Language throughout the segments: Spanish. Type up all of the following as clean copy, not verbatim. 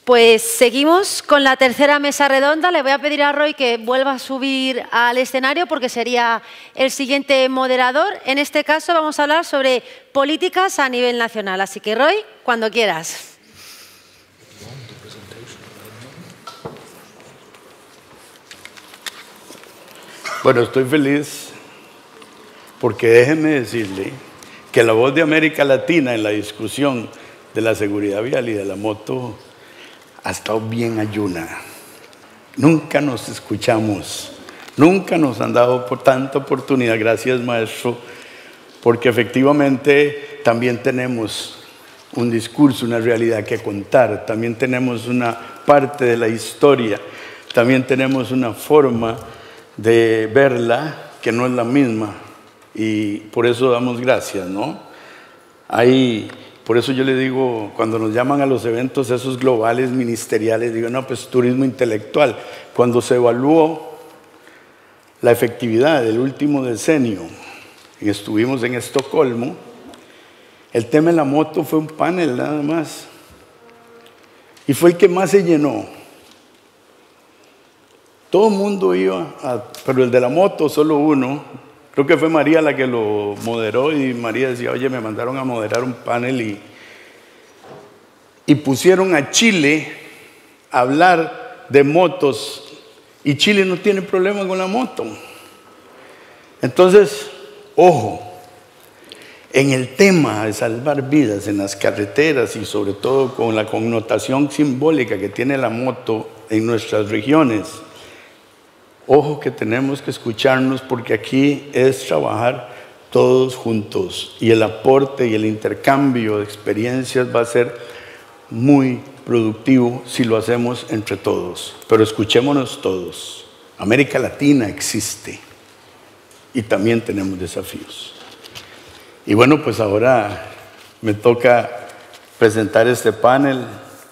Pues seguimos con la tercera mesa redonda. Le voy a pedir a Roy que vuelva a subir al escenario porque sería el siguiente moderador. En este caso vamos a hablar sobre políticas a nivel nacional. Así que Roy, cuando quieras. Bueno, estoy feliz porque déjeme decirle que la voz de América Latina en la discusión de la seguridad vial y de la moto ha estado bien ayuna. Nunca nos escuchamos, nunca nos han dado por tanta oportunidad. Gracias, maestro, porque efectivamente también tenemos un discurso, una realidad que contar, también tenemos una parte de la historia, también tenemos una forma de verla que no es la misma, y por eso damos gracias, ¿no? Por eso yo le digo, cuando nos llaman a los eventos esos globales ministeriales, digo, no, pues turismo intelectual. Cuando se evaluó la efectividad del último decenio, y estuvimos en Estocolmo, el tema de la moto fue un panel nada más, y fue el que más se llenó. Todo el mundo iba, pero el de la moto solo uno. Creo que fue María la que lo moderó, y María decía, oye, me mandaron a moderar un panel y pusieron a Chile a hablar de motos, y Chile no tiene problema con la moto. Entonces, ojo, en el tema de salvar vidas en las carreteras y sobre todo con la connotación simbólica que tiene la moto en nuestras regiones, ojo que tenemos que escucharnos, porque aquí es trabajar todos juntos y el aporte y el intercambio de experiencias va a ser muy productivo si lo hacemos entre todos. Pero escuchémonos todos. América Latina existe y también tenemos desafíos. Y bueno, pues ahora me toca presentar este panel.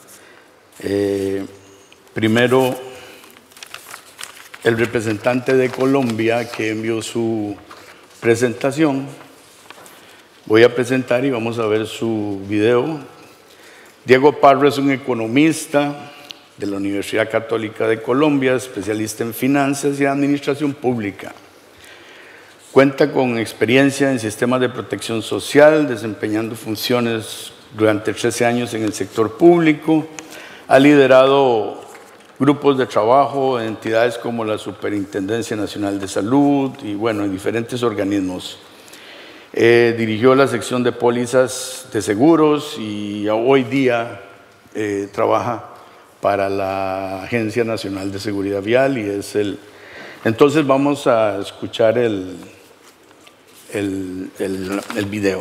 Primero, el representante de Colombia que envió su presentación. Voy a presentar y vamos a ver su video. Diego Parra es un economista de la Universidad Católica de Colombia, especialista en finanzas y administración pública. Cuenta con experiencia en sistemas de protección social, desempeñando funciones durante 13 años en el sector público. Ha liderado grupos de trabajo en entidades como la Superintendencia Nacional de Salud y bueno, en diferentes organismos. Dirigió la sección de pólizas de seguros y hoy día trabaja para la Agencia Nacional de Seguridad Vial y es el... Entonces vamos a escuchar el video.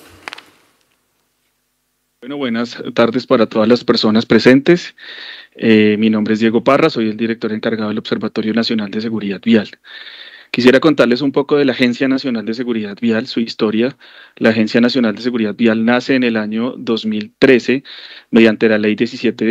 Bueno, buenas tardes para todas las personas presentes. Mi nombre es Diego Parra, soy el director encargado del Observatorio Nacional de Seguridad Vial. Quisiera contarles un poco de la Agencia Nacional de Seguridad Vial, su historia. La Agencia Nacional de Seguridad Vial nace en el año 2013 mediante la Ley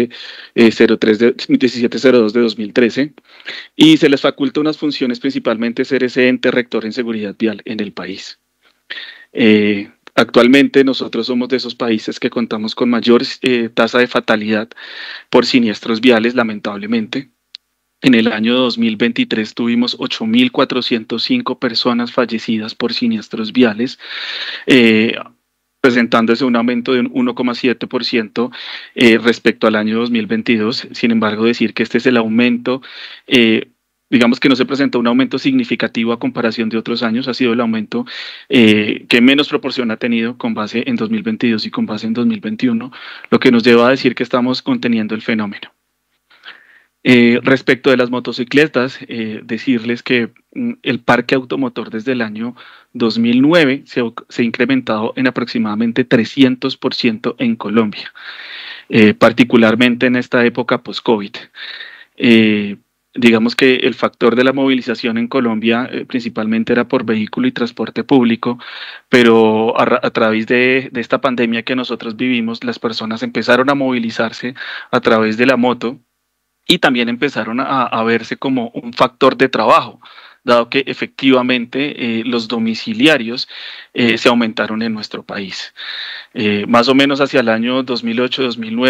1702 de 2013 y se les faculta unas funciones, principalmente ser ese ente rector en seguridad vial en el país. Actualmente nosotros somos de esos países que contamos con mayor tasa de fatalidad por siniestros viales, lamentablemente. En el año 2023 tuvimos 8.405 personas fallecidas por siniestros viales, presentándose un aumento de un 1,7% respecto al año 2022. Sin embargo, decir que este es el aumento, digamos que no se presenta un aumento significativo a comparación de otros años, ha sido el aumento que menos proporción ha tenido con base en 2022 y con base en 2021, lo que nos lleva a decir que estamos conteniendo el fenómeno. Respecto de las motocicletas, decirles que el parque automotor desde el año 2009 se ha incrementado en aproximadamente 300% en Colombia, particularmente en esta época post-COVID. Digamos que el factor de la movilización en Colombia principalmente era por vehículo y transporte público, pero a través de esta pandemia que nosotros vivimos, las personas empezaron a movilizarse a través de la moto y también empezaron a verse como un factor de trabajo, dado que efectivamente los domiciliarios se aumentaron en nuestro país. Más o menos hacia el año 2008-2009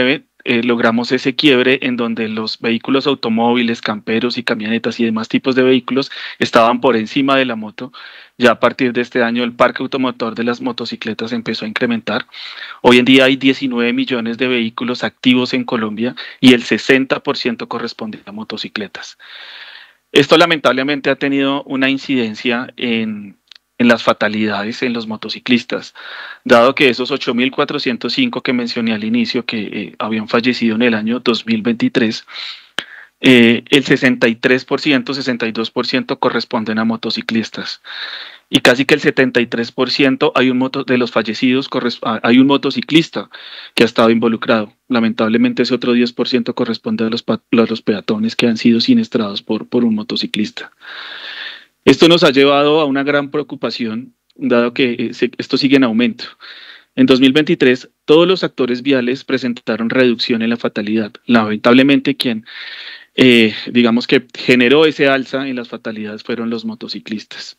logramos ese quiebre en donde los vehículos automóviles, camperos y camionetas y demás tipos de vehículos estaban por encima de la moto. Ya a partir de este año el parque automotor de las motocicletas empezó a incrementar. Hoy en día hay 19 millones de vehículos activos en Colombia y el 60% corresponde a motocicletas. Esto lamentablemente ha tenido una incidencia en las fatalidades en los motociclistas, dado que esos 8.405 que mencioné al inicio que habían fallecido en el año 2023, el 63%, 62% corresponden a motociclistas. Y casi que el 73% de los fallecidos hay un motociclista que ha estado involucrado. Lamentablemente ese otro 10% corresponde a los peatones que han sido siniestrados por un motociclista. Esto nos ha llevado a una gran preocupación, dado que esto sigue en aumento. En 2023, todos los actores viales presentaron reducción en la fatalidad. Lamentablemente, digamos que generó ese alza en las fatalidades fueron los motociclistas.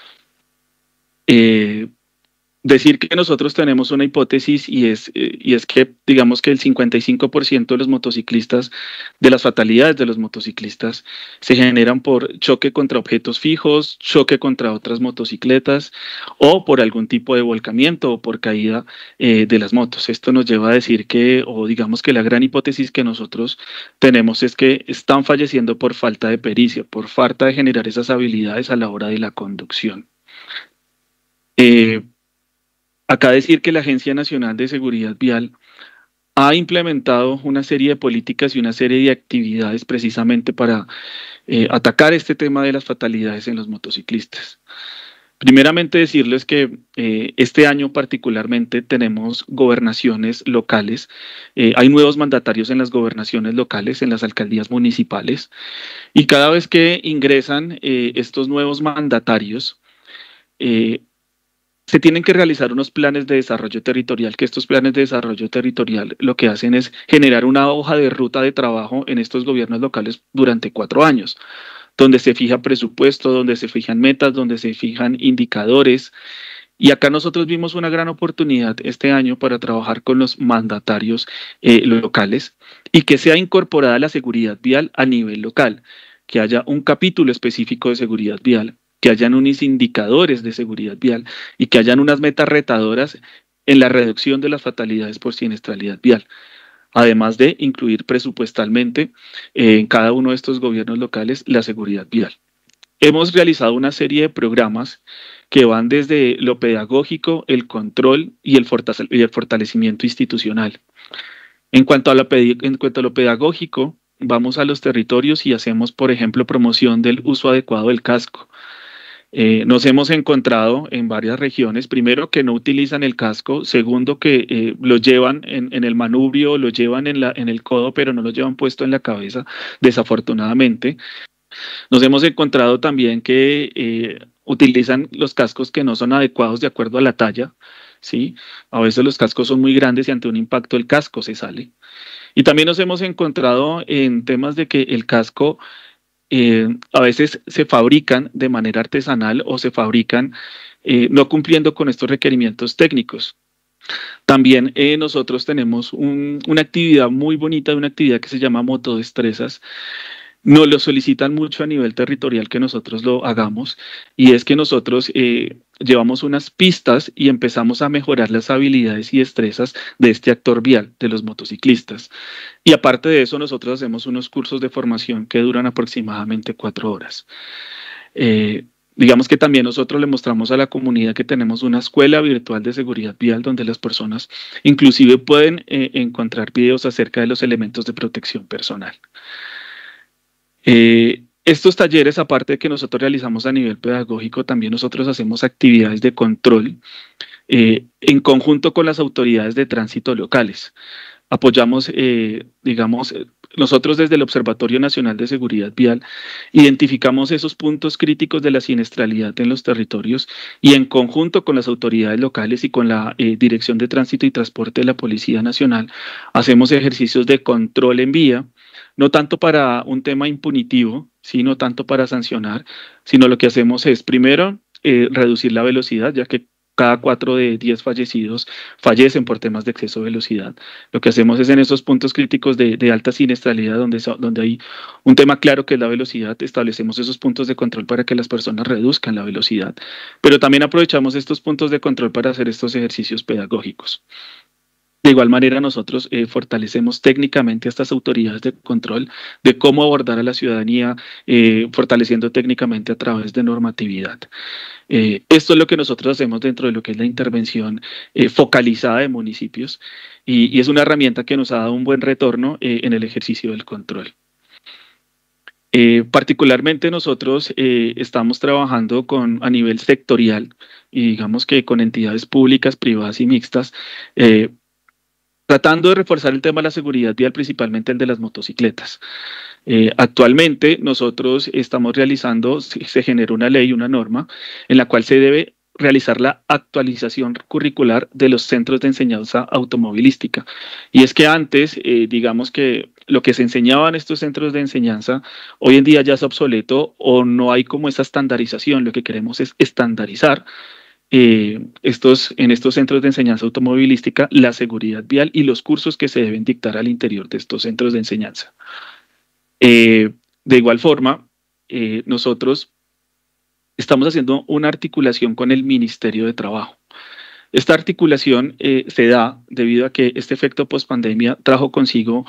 Decir que nosotros tenemos una hipótesis y es que digamos que el 55% de los motociclistas, de las fatalidades de los motociclistas, se generan por choque contra objetos fijos, choque contra otras motocicletas o por algún tipo de volcamiento o por caída de las motos. Esto nos lleva a decir o digamos que la gran hipótesis que nosotros tenemos es que están falleciendo por falta de pericia, por falta de generar esas habilidades a la hora de la conducción. Acá decir que la Agencia Nacional de Seguridad Vial ha implementado una serie de políticas y una serie de actividades precisamente para atacar este tema de las fatalidades en los motociclistas. Primeramente decirles que este año particularmente tenemos gobernaciones locales, hay nuevos mandatarios en las gobernaciones locales, en las alcaldías municipales, y cada vez que ingresan estos nuevos mandatarios, se tienen que realizar unos planes de desarrollo territorial, que estos planes de desarrollo territorial lo que hacen es generar una hoja de ruta de trabajo en estos gobiernos locales durante 4 años, donde se fija presupuesto, donde se fijan metas, donde se fijan indicadores. Y acá nosotros vimos una gran oportunidad este año para trabajar con los mandatarios locales y que sea incorporada la seguridad vial a nivel local, que haya un capítulo específico de seguridad vial, que hayan unos indicadores de seguridad vial y que hayan unas metas retadoras en la reducción de las fatalidades por siniestralidad vial, además de incluir presupuestalmente en cada uno de estos gobiernos locales la seguridad vial. Hemos realizado una serie de programas que van desde lo pedagógico, el control y el fortalecimiento institucional. En cuanto a lo pedagógico, vamos a los territorios y hacemos, por ejemplo, promoción del uso adecuado del casco. Nos hemos encontrado en varias regiones, primero que no utilizan el casco, segundo que lo llevan en el manubrio, lo llevan en el codo, pero no lo llevan puesto en la cabeza, desafortunadamente. Nos hemos encontrado también que utilizan los cascos que no son adecuados de acuerdo a la talla, ¿sí? A veces los cascos son muy grandes y ante un impacto el casco se sale. Y también nos hemos encontrado en temas de que el casco a veces se fabrican de manera artesanal o se fabrican no cumpliendo con estos requerimientos técnicos. También nosotros tenemos una actividad muy bonita, una actividad que se llama motodestrezas. Nos lo solicitan mucho a nivel territorial que nosotros lo hagamos y es que nosotros llevamos unas pistas y empezamos a mejorar las habilidades y destrezas de este actor vial, de los motociclistas. Y aparte de eso, nosotros hacemos unos cursos de formación que duran aproximadamente 4 horas. Digamos que también nosotros le mostramos a la comunidad que tenemos una escuela virtual de seguridad vial donde las personas inclusive pueden encontrar videos acerca de los elementos de protección personal. Estos talleres, aparte de que nosotros realizamos a nivel pedagógico, también nosotros hacemos actividades de control en conjunto con las autoridades de tránsito locales. Apoyamos, digamos, nosotros desde el Observatorio Nacional de Seguridad Vial identificamos esos puntos críticos de la siniestralidad en los territorios y en conjunto con las autoridades locales y con la Dirección de Tránsito y Transporte de la Policía Nacional hacemos ejercicios de control en vía, no tanto para un tema impunitivo, no tanto para sancionar, sino lo que hacemos es primero reducir la velocidad, ya que cada 4 de 10 fallecidos fallecen por temas de exceso de velocidad. Lo que hacemos es en esos puntos críticos de alta siniestralidad, donde hay un tema claro que es la velocidad, establecemos esos puntos de control para que las personas reduzcan la velocidad, pero también aprovechamos estos puntos de control para hacer estos ejercicios pedagógicos. De igual manera, nosotros fortalecemos técnicamente a estas autoridades de control de cómo abordar a la ciudadanía, fortaleciendo técnicamente a través de normatividad. Esto es lo que nosotros hacemos dentro de lo que es la intervención focalizada de municipios y es una herramienta que nos ha dado un buen retorno en el ejercicio del control. Particularmente nosotros estamos trabajando a nivel sectorial y digamos que con entidades públicas, privadas y mixtas, tratando de reforzar el tema de la seguridad vial, principalmente el de las motocicletas. Actualmente nosotros estamos realizando, se generó una ley, una norma, en la cual se debe realizar la actualización curricular de los centros de enseñanza automovilística. Y es que antes, digamos que lo que se enseñaba en estos centros de enseñanza, hoy en día ya es obsoleto o no hay como esa estandarización. Lo que queremos es estandarizar en estos centros de enseñanza automovilística la seguridad vial y los cursos que se deben dictar al interior de estos centros de enseñanza. De igual forma, nosotros estamos haciendo una articulación con el Ministerio de Trabajo. Esta articulación se da debido a que este efecto pospandemia trajo consigo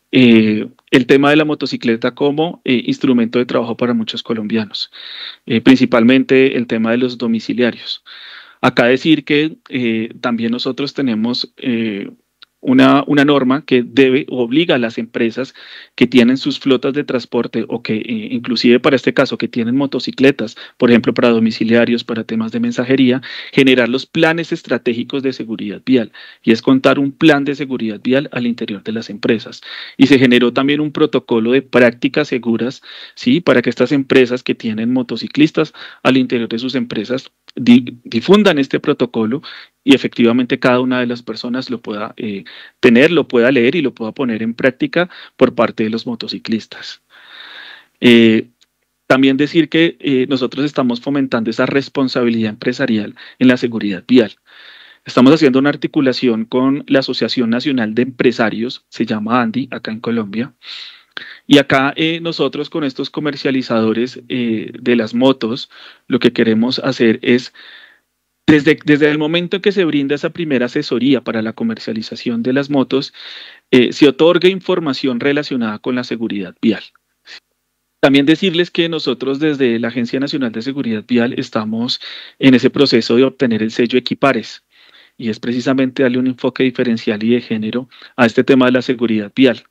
el tema de la motocicleta como instrumento de trabajo para muchos colombianos, principalmente el tema de los domiciliarios. Acá decir que también nosotros tenemos una norma que debe o obliga a las empresas que tienen sus flotas de transporte o que inclusive para este caso que tienen motocicletas, por ejemplo para domiciliarios, para temas de mensajería, generar los planes estratégicos de seguridad vial y es contar un plan de seguridad vial al interior de las empresas. Y se generó también un protocolo de prácticas seguras, ¿sí? Para que estas empresas que tienen motociclistas al interior de sus empresas difundan este protocolo y efectivamente cada una de las personas lo pueda tener, lo pueda leer y lo pueda poner en práctica por parte de los motociclistas. También decir que nosotros estamos fomentando esa responsabilidad empresarial en la seguridad vial. Estamos haciendo una articulación con la Asociación Nacional de Empresarios, se llama ANDI, acá en Colombia. Y acá nosotros con estos comercializadores de las motos, lo que queremos hacer es, desde el momento en que se brinda esa primera asesoría para la comercialización de las motos, se otorga información relacionada con la seguridad vial. También decirles que nosotros desde la Agencia Nacional de Seguridad Vial estamos en ese proceso de obtener el sello Equipares, y es precisamente darle un enfoque diferencial y de género a este tema de la seguridad vial.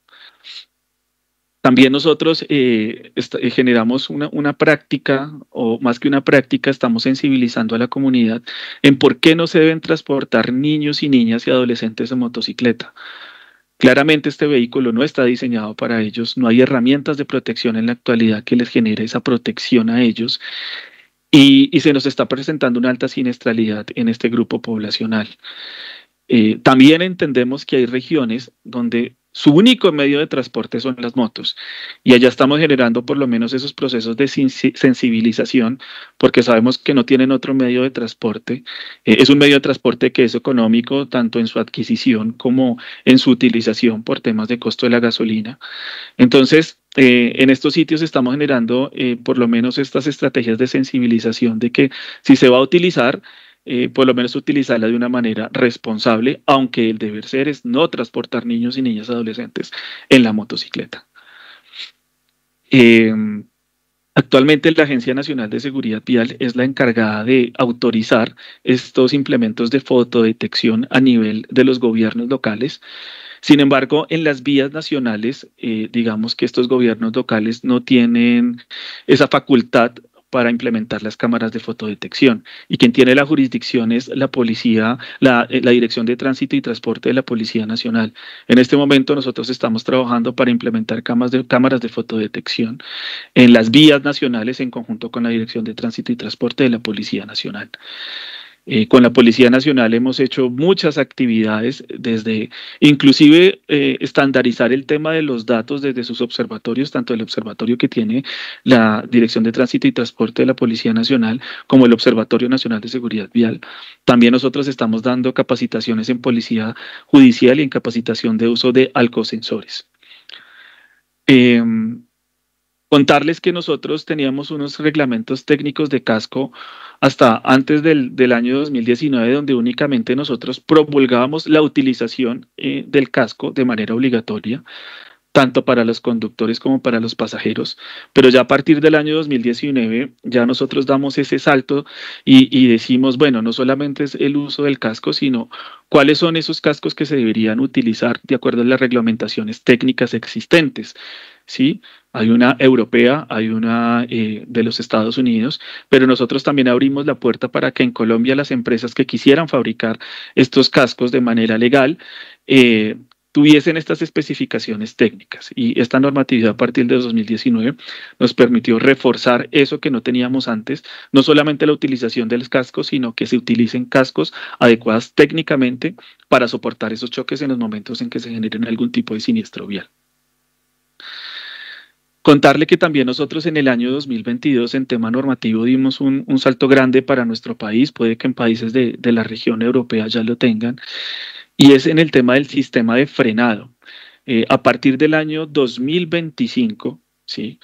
También nosotros generamos una práctica, o más que una práctica, estamos sensibilizando a la comunidad en por qué no se deben transportar niños y niñas y adolescentes en motocicleta. Claramente este vehículo no está diseñado para ellos, no hay herramientas de protección en la actualidad que les genere esa protección a ellos y se nos está presentando una alta siniestralidad en este grupo poblacional. También entendemos que hay regiones donde su único medio de transporte son las motos y allá estamos generando por lo menos esos procesos de sensibilización porque sabemos que no tienen otro medio de transporte. Es un medio de transporte que es económico tanto en su adquisición como en su utilización por temas de costo de la gasolina. Entonces, en estos sitios estamos generando por lo menos estas estrategias de sensibilización de que si se va a utilizar, por lo menos utilizarla de una manera responsable, aunque el deber ser es no transportar niños y niñas adolescentes en la motocicleta. Actualmente la Agencia Nacional de Seguridad Vial es la encargada de autorizar estos implementos de fotodetección a nivel de los gobiernos locales. Sin embargo, en las vías nacionales, digamos que estos gobiernos locales no tienen esa facultad para implementar las cámaras de fotodetección y quien tiene la jurisdicción es la policía, la Dirección de Tránsito y Transporte de la Policía Nacional. En este momento nosotros estamos trabajando para implementar cámaras de fotodetección en las vías nacionales en conjunto con la Dirección de Tránsito y Transporte de la Policía Nacional. Con la Policía Nacional hemos hecho muchas actividades, desde inclusive estandarizar el tema de los datos desde sus observatorios, tanto el observatorio que tiene la Dirección de Tránsito y Transporte de la Policía Nacional como el Observatorio Nacional de Seguridad Vial. También nosotros estamos dando capacitaciones en policía judicial y en capacitación de uso de alcosensores. Contarles que nosotros teníamos unos reglamentos técnicos de casco hasta antes del año 2019, donde únicamente nosotros promulgábamos la utilización del casco de manera obligatoria, tanto para los conductores como para los pasajeros, pero ya a partir del año 2019 ya nosotros damos ese salto y decimos, bueno, no solamente es el uso del casco, sino cuáles son esos cascos que se deberían utilizar de acuerdo a las reglamentaciones técnicas existentes, ¿sí? Hay una europea, hay una de los Estados Unidos, pero nosotros también abrimos la puerta para que en Colombia las empresas que quisieran fabricar estos cascos de manera legal tuviesen estas especificaciones técnicas, y esta normatividad a partir de 2019 nos permitió reforzar eso que no teníamos antes, no solamente la utilización de los cascos, sino que se utilicen cascos adecuados técnicamente para soportar esos choques en los momentos en que se generen algún tipo de siniestro vial. Contarle que también nosotros en el año 2022 en tema normativo dimos un salto grande para nuestro país, puede que en países de la región europea ya lo tengan, y es en el tema del sistema de frenado. A partir del año 2025, ¿sí?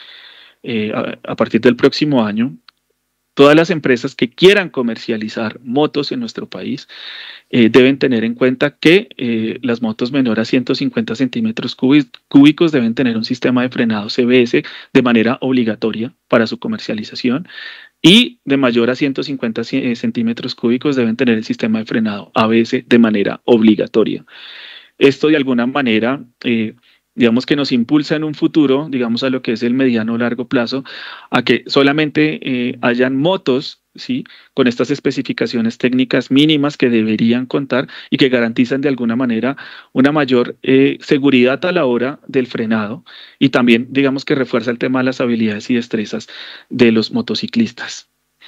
A partir del próximo año, todas las empresas que quieran comercializar motos en nuestro país deben tener en cuenta que las motos menor a 150 centímetros cúbicos deben tener un sistema de frenado CBS de manera obligatoria para su comercialización, y de mayor a 150 centímetros cúbicos deben tener el sistema de frenado ABS de manera obligatoria. Esto de alguna manera digamos que nos impulsa en un futuro, digamos a lo que es el mediano o largo plazo, a que solamente hayan motos, ¿sí?, con estas especificaciones técnicas mínimas que deberían contar y que garantizan de alguna manera una mayor seguridad a la hora del frenado, y también digamos que refuerza el tema de las habilidades y destrezas de los motociclistas.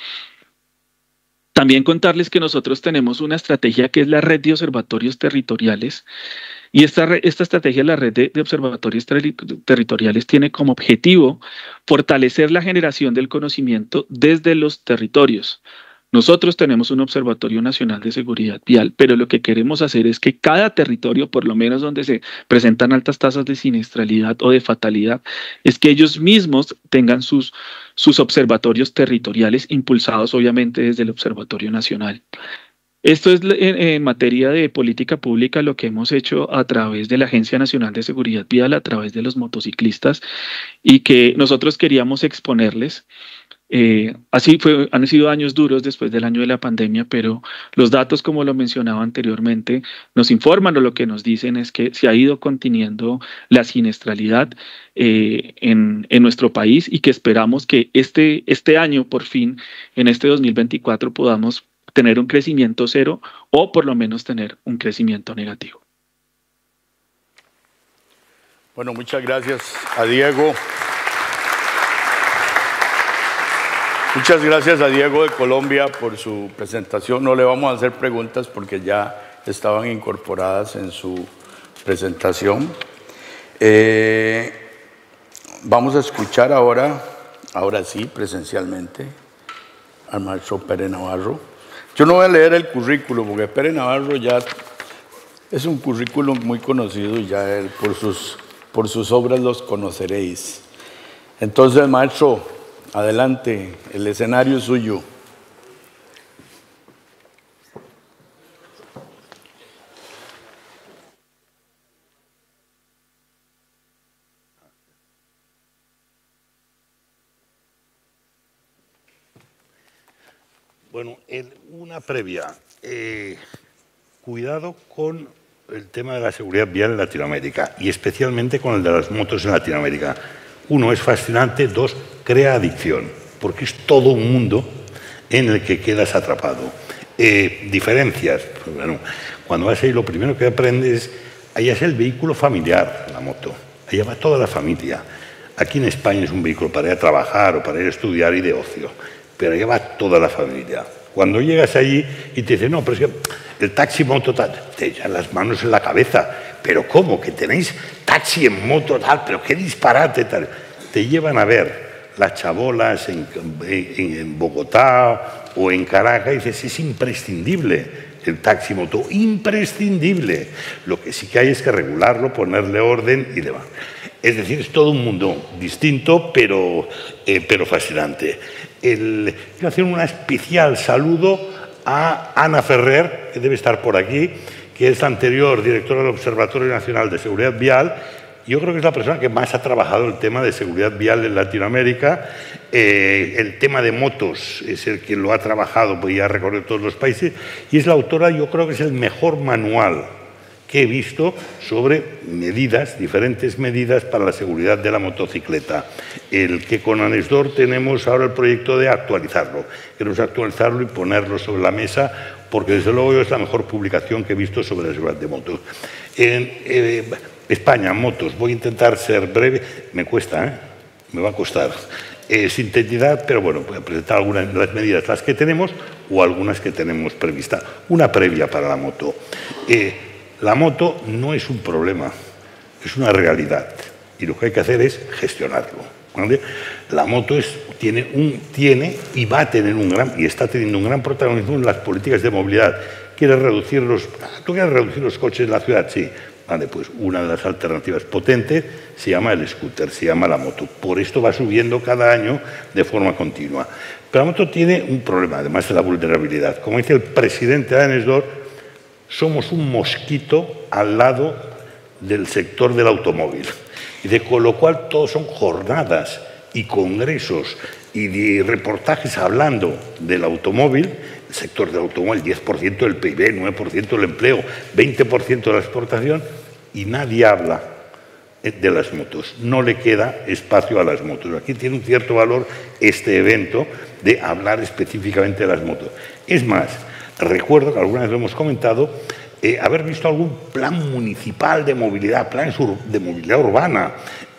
También contarles que nosotros tenemos una estrategia que es la red de observatorios territoriales, y esta estrategia, la red de observatorios territoriales, tiene como objetivo fortalecer la generación del conocimiento desde los territorios. Nosotros tenemos un Observatorio Nacional de Seguridad Vial, pero lo que queremos hacer es que cada territorio, por lo menos donde se presentan altas tasas de siniestralidad o de fatalidad, es que ellos mismos tengan sus observatorios territoriales, impulsados obviamente desde el Observatorio Nacional. Esto es en materia de política pública lo que hemos hecho a través de la Agencia Nacional de Seguridad Vial, a través de los motociclistas, y que nosotros queríamos exponerles. Han sido años duros después del año de la pandemia, pero los datos, como lo mencionaba anteriormente, nos informan, o lo que nos dicen es que se ha ido conteniendo la siniestralidad en nuestro país, y que esperamos que este año, por fin, en este 2024, podamos tener un crecimiento cero o por lo menos tener un crecimiento negativo. Bueno, muchas gracias a Diego. Muchas gracias a Diego de Colombia por su presentación. No le vamos a hacer preguntas porque ya estaban incorporadas en su presentación. Vamos a escuchar ahora sí, presencialmente, al maestro Pere Navarro. Yo no voy a leer el currículo porque Pere Navarro ya es un currículum muy conocido, y ya él, por sus obras los conoceréis. Entonces, maestro, adelante, el escenario es suyo. Bueno, una previa. Cuidado con el tema de la seguridad vial en Latinoamérica, y especialmente con el de las motos en Latinoamérica. Uno, es fascinante. Dos, crea adicción, porque es todo un mundo en el que quedas atrapado. Diferencias. Pues bueno, cuando vas ahí, lo primero que aprendes, allá es el vehículo familiar, la moto. Allá va toda la familia. Aquí en España es un vehículo para ir a trabajar o para ir a estudiar y de ocio, pero allá va toda la familia. Cuando llegas allí y te dicen, no, pero es que el taxi moto tal, te echan las manos en la cabeza. ¿Pero cómo? ¿Que tenéis taxi en moto tal? ¿Pero qué disparate tal? Te llevan a ver las chabolas en Bogotá o en Caracas y dices, es imprescindible el taxi moto, imprescindible. Lo que sí que hay es que regularlo, ponerle orden y demás. Es decir, es todo un mundo distinto, pero fascinante. Quiero hacer un especial saludo a Ana Ferrer, que debe estar por aquí, que es la anterior directora del Observatorio Nacional de Seguridad Vial. Yo creo que es la persona que más ha trabajado el tema de seguridad vial en Latinoamérica. El tema de motos es el que lo ha trabajado, pues ya ha recorrido todos los países, y es la autora, yo creo que es el mejor manual que he visto sobre medidas, diferentes medidas para la seguridad de la motocicleta. El que con Anesdor tenemos ahora el proyecto de actualizarlo. Queremos actualizarlo y ponerlo sobre la mesa, porque desde luego es la mejor publicación que he visto sobre la seguridad de motos. España, motos, voy a intentar ser breve, me cuesta, me va a costar. Sintetizar, pero bueno, voy a presentar algunas de las medidas, las que tenemos o algunas que tenemos previstas. Una previa para la moto. La moto no es un problema, es una realidad y lo que hay que hacer es gestionarlo, ¿vale? La moto tiene y va a tener y está teniendo un gran protagonismo en las políticas de movilidad. ¿Tú quieres reducir los coches en la ciudad? Sí. Vale, pues una de las alternativas potentes se llama el scooter, se llama la moto. Por esto va subiendo cada año de forma continua. Pero la moto tiene un problema, además de la vulnerabilidad. Como dice el presidente de Anesdor, somos un mosquito al lado del sector del automóvil. Y con lo cual todos son jornadas y congresos y de reportajes hablando del automóvil, el sector del automóvil, 10% del PIB, 9% del empleo, 20% de la exportación, y nadie habla de las motos. No le queda espacio a las motos. Aquí tiene un cierto valor este evento de hablar específicamente de las motos. Es más, recuerdo que alguna vez lo hemos comentado, haber visto algún plan municipal de movilidad, planes de movilidad urbana,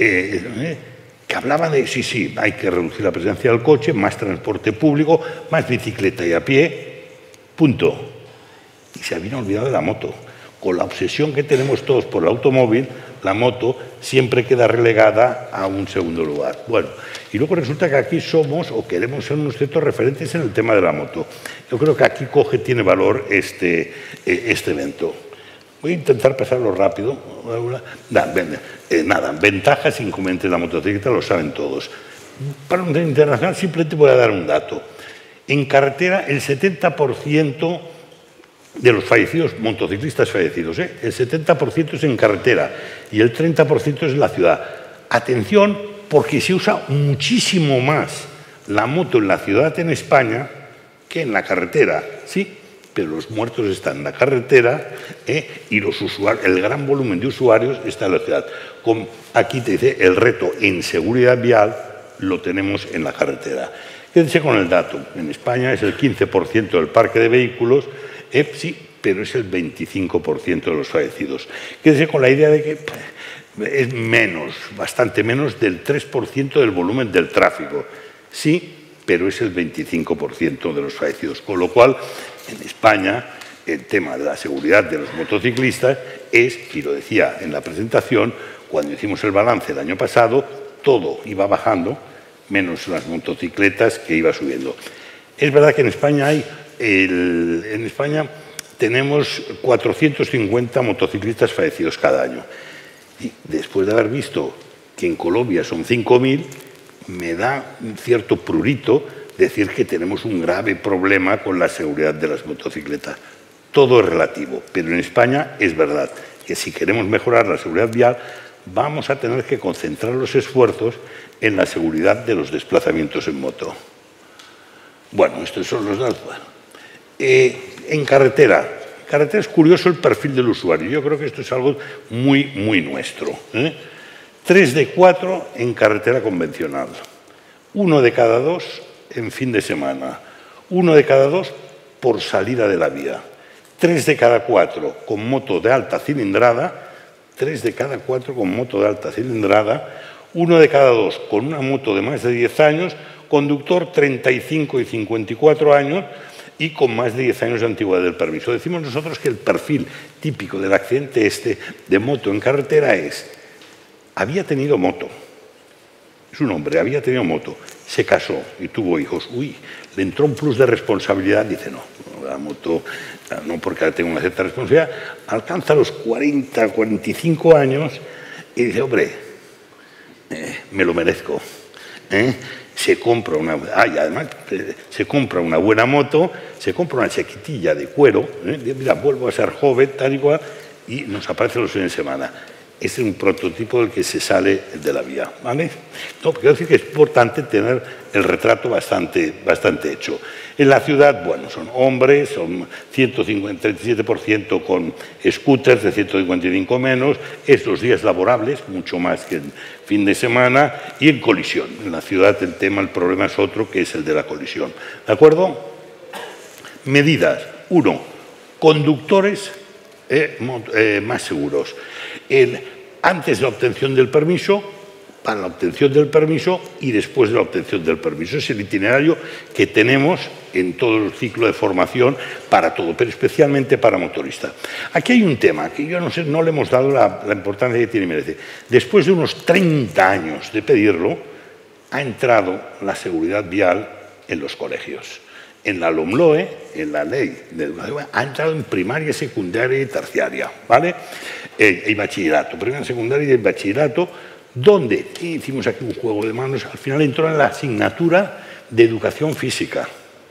que hablaba de, sí, hay que reducir la presencia del coche, más transporte público, más bicicleta y a pie, punto. Y se habían olvidado de la moto. Con la obsesión que tenemos todos por el automóvil, la moto siempre queda relegada a un segundo lugar. Bueno, y luego resulta que aquí somos o queremos ser unos ciertos referentes en el tema de la moto. Yo creo que aquí tiene valor este evento. Voy a intentar pasarlo rápido. Nada, ventajas e inconvenientes de la motocicleta lo saben todos. Para un tema internacional simplemente voy a dar un dato. En carretera el 70% de los fallecidos, motociclistas fallecidos, el 70% es en carretera y el 30% es en la ciudad. Atención, porque se usa muchísimo más la moto en la ciudad en España que en la carretera, ¿sí? Pero los muertos están en la carretera y los usuarios, el gran volumen de usuarios está en la ciudad. Aquí te dice el reto en seguridad vial lo tenemos en la carretera. Quédense con el dato. En España es el 15% del parque de vehículos, sí, pero es el 25% de los fallecidos. Quédense con la idea de que es menos, bastante menos del 3% del volumen del tráfico. Sí, pero es el 25% de los fallecidos. Con lo cual, en España, el tema de la seguridad de los motociclistas es, y lo decía en la presentación, cuando hicimos el balance el año pasado, todo iba bajando, menos las motocicletas que iba subiendo. Es verdad que en España tenemos 450 motociclistas fallecidos cada año. Y después de haber visto que en Colombia son 5.000, me da un cierto prurito decir que tenemos un grave problema con la seguridad de las motocicletas. Todo es relativo, pero en España es verdad que si queremos mejorar la seguridad vial, vamos a tener que concentrar los esfuerzos en la seguridad de los desplazamientos en moto. Bueno, estos son los datos. En carretera es curioso el perfil del usuario. Yo creo que esto es algo muy, muy nuestro. 3 de 4 en carretera convencional, 1 de cada 2 en fin de semana, 1 de cada 2 por salida de la vía, 3 de cada 4 con moto de alta cilindrada, 3 de cada 4 con moto de alta cilindrada, 1 de cada 2 con una moto de más de 10 años, conductor 35 y 54 años, y con más de 10 años de antigüedad del permiso. Decimos nosotros que el perfil típico del accidente de moto en carretera es: había tenido moto, es un hombre, había tenido moto, se casó y tuvo hijos. Uy, le entró un plus de responsabilidad, dice no, la moto, no porque ahora tengo una cierta responsabilidad, alcanza los 40, 45 años y dice, hombre, me lo merezco. Se compra además se compra una buena moto, se compra una chaquetilla de cuero, mira, vuelvo a ser joven, tal y cual, y nos aparece los fines de semana. Este es un prototipo del que se sale de la vía, ¿vale? No, quiero decir que es importante tener el retrato bastante hecho. En la ciudad, bueno, son hombres, son 157% con scooters, de 155 menos, es los días laborables, mucho más que en fin de semana, y en colisión. En la ciudad el problema es otro, que es el de la colisión. ¿De acuerdo? Medidas. 1. Conductores más seguros. Antes de la obtención del permiso, para la obtención del permiso y después de la obtención del permiso. Es el itinerario que tenemos en todo el ciclo de formación para todo, pero especialmente para motorista. Aquí hay un tema que yo no le hemos dado la importancia que tiene y merece. Después de unos 30 años de pedirlo, ha entrado la seguridad vial en los colegios. En la LOMLOE, en la ley de educación, ha entrado en primaria, secundaria y terciaria, ¿vale? Y bachillerato, primaria, secundaria y bachillerato, donde hicimos aquí un juego de manos, al final entró en la asignatura de educación física.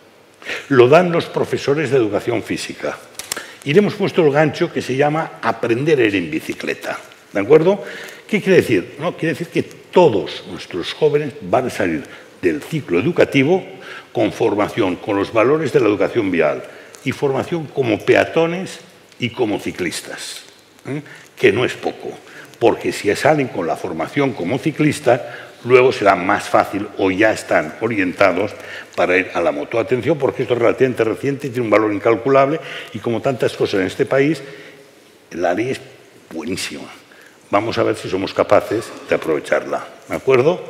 Lo dan los profesores de educación física. Y le hemos puesto el gancho que se llama aprender a ir en bicicleta, ¿de acuerdo? ¿Qué quiere decir? No, quiere decir que todos nuestros jóvenes van a salir del ciclo educativo con formación, con los valores de la educación vial y formación como peatones y como ciclistas, que no es poco, porque si salen con la formación como ciclistas, luego será más fácil o ya están orientados para ir a la moto. Atención, porque esto es relativamente reciente y tiene un valor incalculable y como tantas cosas en este país, la ley es buenísima. Vamos a ver si somos capaces de aprovecharla, ¿de acuerdo?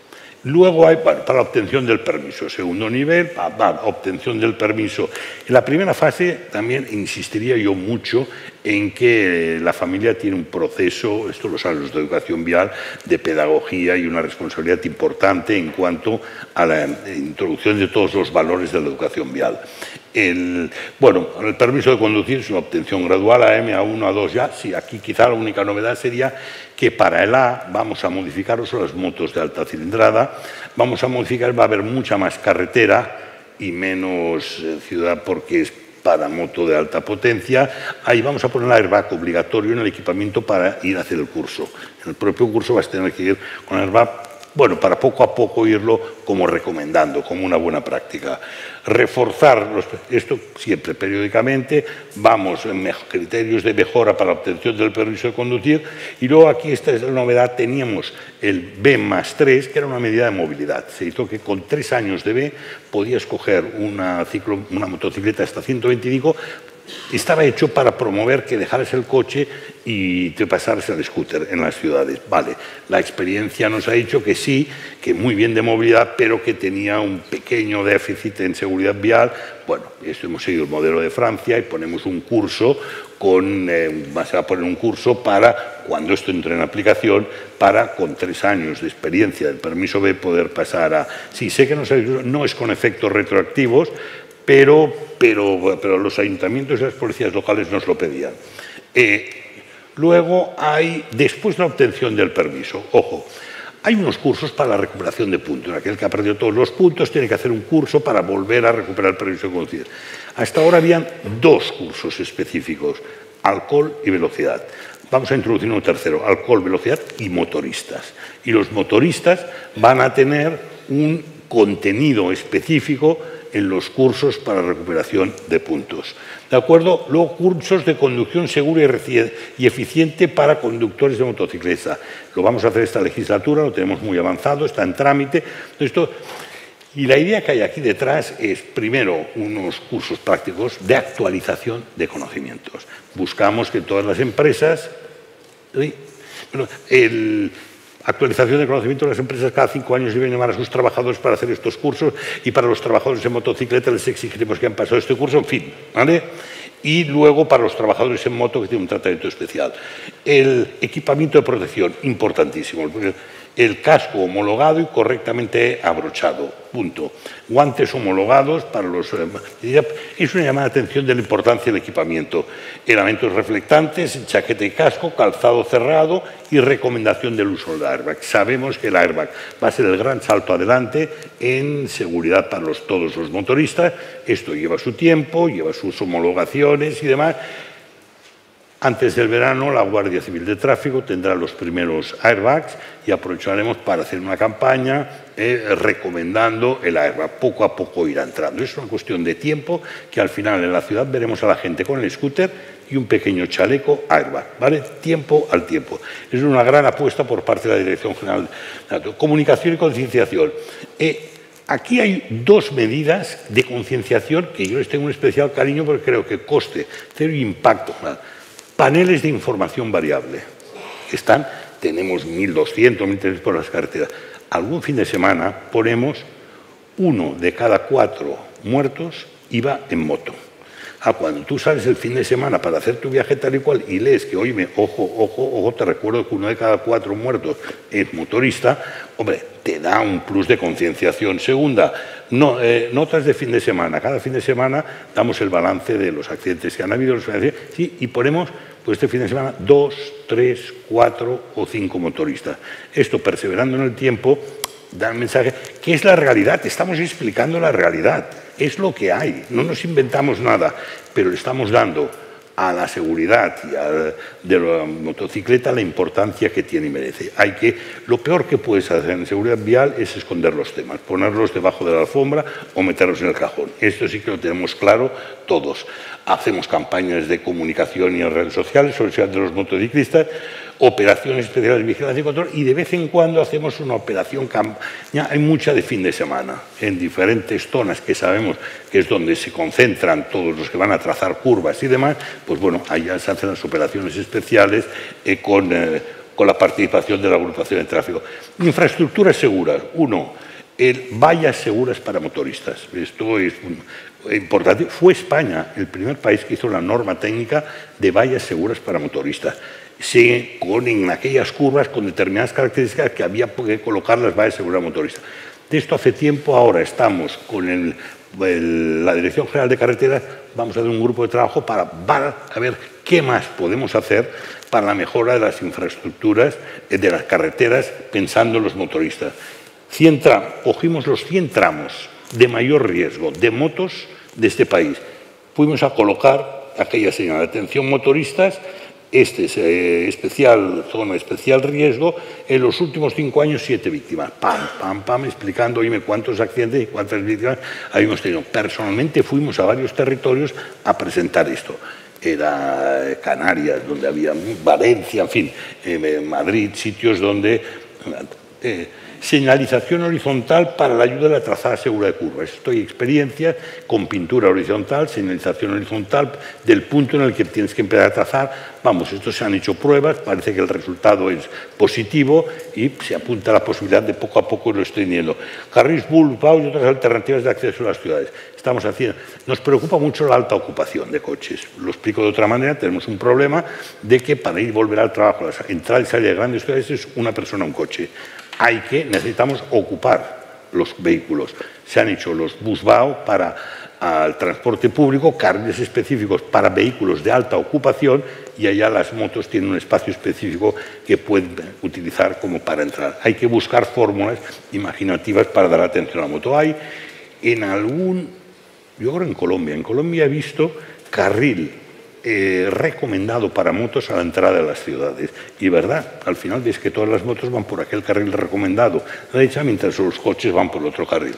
Luego hay para la obtención del permiso, segundo nivel, obtención del permiso. En la primera fase también insistiría yo mucho en que la familia tiene un proceso, esto lo saben los de educación vial, de pedagogía y una responsabilidad importante en cuanto a la introducción de todos los valores de la educación vial. El permiso de conducir es una obtención gradual, a M, A1, A2 ya. Sí, aquí quizá la única novedad sería que para el A vamos a modificar son las motos de alta cilindrada, vamos a modificar, va a haber mucha más carretera y menos ciudad porque es para moto de alta potencia. Ahí vamos a poner el airbag obligatorio en el equipamiento para ir a hacer el curso. En el propio curso vas a tener que ir con el airbag, para poco a poco irlo como recomendando, como una buena práctica. Reforzar esto siempre periódicamente, vamos en criterios de mejora para la obtención del permiso de conducir y luego aquí esta es la novedad, teníamos el B+3, que era una medida de movilidad. Se hizo que con 3 años de B podías coger una motocicleta hasta 125. Estaba hecho para promover que dejaras el coche y te pasaras el scooter en las ciudades. Vale, la experiencia nos ha dicho que sí, que muy bien de movilidad, pero que tenía un pequeño déficit en seguridad vial. Bueno, esto hemos seguido el modelo de Francia y ponemos un curso se va a poner un curso para, cuando esto entre en aplicación, para con 3 años de experiencia del permiso B poder pasar a... Sí, sé que no es con efectos retroactivos, pero los ayuntamientos y las policías locales nos lo pedían. Luego hay, después de la obtención del permiso, ojo, hay unos cursos para la recuperación de puntos. Aquel que ha perdido todos los puntos tiene que hacer un curso para volver a recuperar el permiso de conducir. Hasta ahora habían 2 cursos específicos, alcohol y velocidad. Vamos a introducir un tercero, alcohol, velocidad y motoristas. Y los motoristas van a tener un contenido específico en los cursos para recuperación de puntos. ¿De acuerdo? Luego, cursos de conducción segura y eficiente para conductores de motocicleta. Lo vamos a hacer esta legislatura, lo tenemos muy avanzado, está en trámite. Y la idea que hay aquí detrás es, primero, unos cursos prácticos de actualización de conocimientos. Buscamos que todas las empresas... Actualización de conocimiento de las empresas. Cada 5 años deben llamar a sus trabajadores para hacer estos cursos y para los trabajadores en motocicleta les exigiremos que han pasado este curso, en fin, ¿vale? Y luego para los trabajadores en moto que tienen un tratamiento especial. El equipamiento de protección, importantísimo. El casco homologado y correctamente abrochado, punto. Guantes homologados para los... Es una llamada de atención de la importancia del equipamiento. Elementos reflectantes, chaqueta y casco, calzado cerrado y recomendación del uso del airbag. Sabemos que el airbag va a ser el gran salto adelante en seguridad para todos los motoristas. Esto lleva su tiempo, lleva sus homologaciones y demás. Antes del verano, la Guardia Civil de Tráfico tendrá los primeros airbags y aprovecharemos para hacer una campaña recomendando el airbag. Poco a poco irá entrando. Es una cuestión de tiempo que al final en la ciudad veremos a la gente con el scooter y un pequeño chaleco airbag, ¿vale? Tiempo al tiempo. Es una gran apuesta por parte de la Dirección General de Comunicación y Concienciación. Aquí hay 2 medidas de concienciación que yo les tengo un especial cariño porque creo que coste cero impacto. Paneles de información variable. Tenemos 1.200, 1.300 por las carreteras. Algún fin de semana ponemos 1 de cada 4 muertos iba en moto. Cuando tú sales el fin de semana para hacer tu viaje tal y cual y lees que, oye, ojo, te recuerdo que 1 de cada 4 muertos es motorista, hombre, te da un plus de concienciación. Segunda, notas de fin de semana. Cada fin de semana damos el balance de los accidentes que han habido, sí, y ponemos pues este fin de semana 2, 3, 4 o 5 motoristas. Esto, perseverando en el tiempo, da un mensaje que es la realidad. Estamos explicando la realidad. Es lo que hay. No nos inventamos nada, pero le estamos dando a la seguridad y de la motocicleta la importancia que tiene y merece. Lo peor que puedes hacer en seguridad vial es esconder los temas, ponerlos debajo de la alfombra o meterlos en el cajón. Esto sí que lo tenemos claro todos. Hacemos campañas de comunicación y en redes sociales sobre la seguridad de los motociclistas, operaciones especiales de vigilancia y control y de vez en cuando hacemos una operación campaña. Hay mucha de fin de semana en diferentes zonas que sabemos que es donde se concentran todos los que van a trazar curvas y demás, pues bueno, allá se hacen las operaciones especiales con la participación de la agrupación de tráfico. Infraestructuras seguras. 1, vallas seguras para motoristas. Esto es importante. Fue España el primer país que hizo la norma técnica de vallas seguras para motoristas. En aquellas curvas con determinadas características que había que colocar las vallas seguras motoristas. De esto hace tiempo, ahora estamos con la Dirección General de Carreteras, vamos a hacer un grupo de trabajo para ver qué más podemos hacer para la mejora de las infraestructuras de las carreteras pensando en los motoristas. Cogimos los 100 tramos de mayor riesgo de motos de este país. Fuimos a colocar aquella señal de atención motoristas, zona especial riesgo, en los últimos 5 años 7 víctimas. Pam, explicando, oíme, cuántos accidentes y cuántas víctimas habíamos tenido. Personalmente fuimos a varios territorios a presentar esto. Era Canarias, donde había Valencia, en fin, Madrid, sitios donde... señalización horizontal para la ayuda de la trazada segura de curvas. Esto hay experiencias con pintura horizontal, señalización horizontal, del punto en el que tienes que empezar a trazar. Vamos, estos se han hecho pruebas, parece que el resultado es positivo y se apunta a la posibilidad de poco a poco lo estoy teniendo. Carrils bulbados y otras alternativas de acceso a las ciudades. Nos preocupa mucho la alta ocupación de coches. Lo explico de otra manera, tenemos un problema de que para ir y volver al trabajo, entrar y salir de grandes ciudades es una persona, un coche. Necesitamos ocupar los vehículos. Se han hecho los busbao para el transporte público, carriles específicos para vehículos de alta ocupación y allá las motos tienen un espacio específico que pueden utilizar como para entrar. Hay que buscar fórmulas imaginativas para dar atención a la moto. Hay yo creo en Colombia he visto carril recomendado para motos a la entrada de las ciudades. Y verdad, al final ves que todas las motos van por aquel carril recomendado a la derecha, mientras los coches van por el otro carril.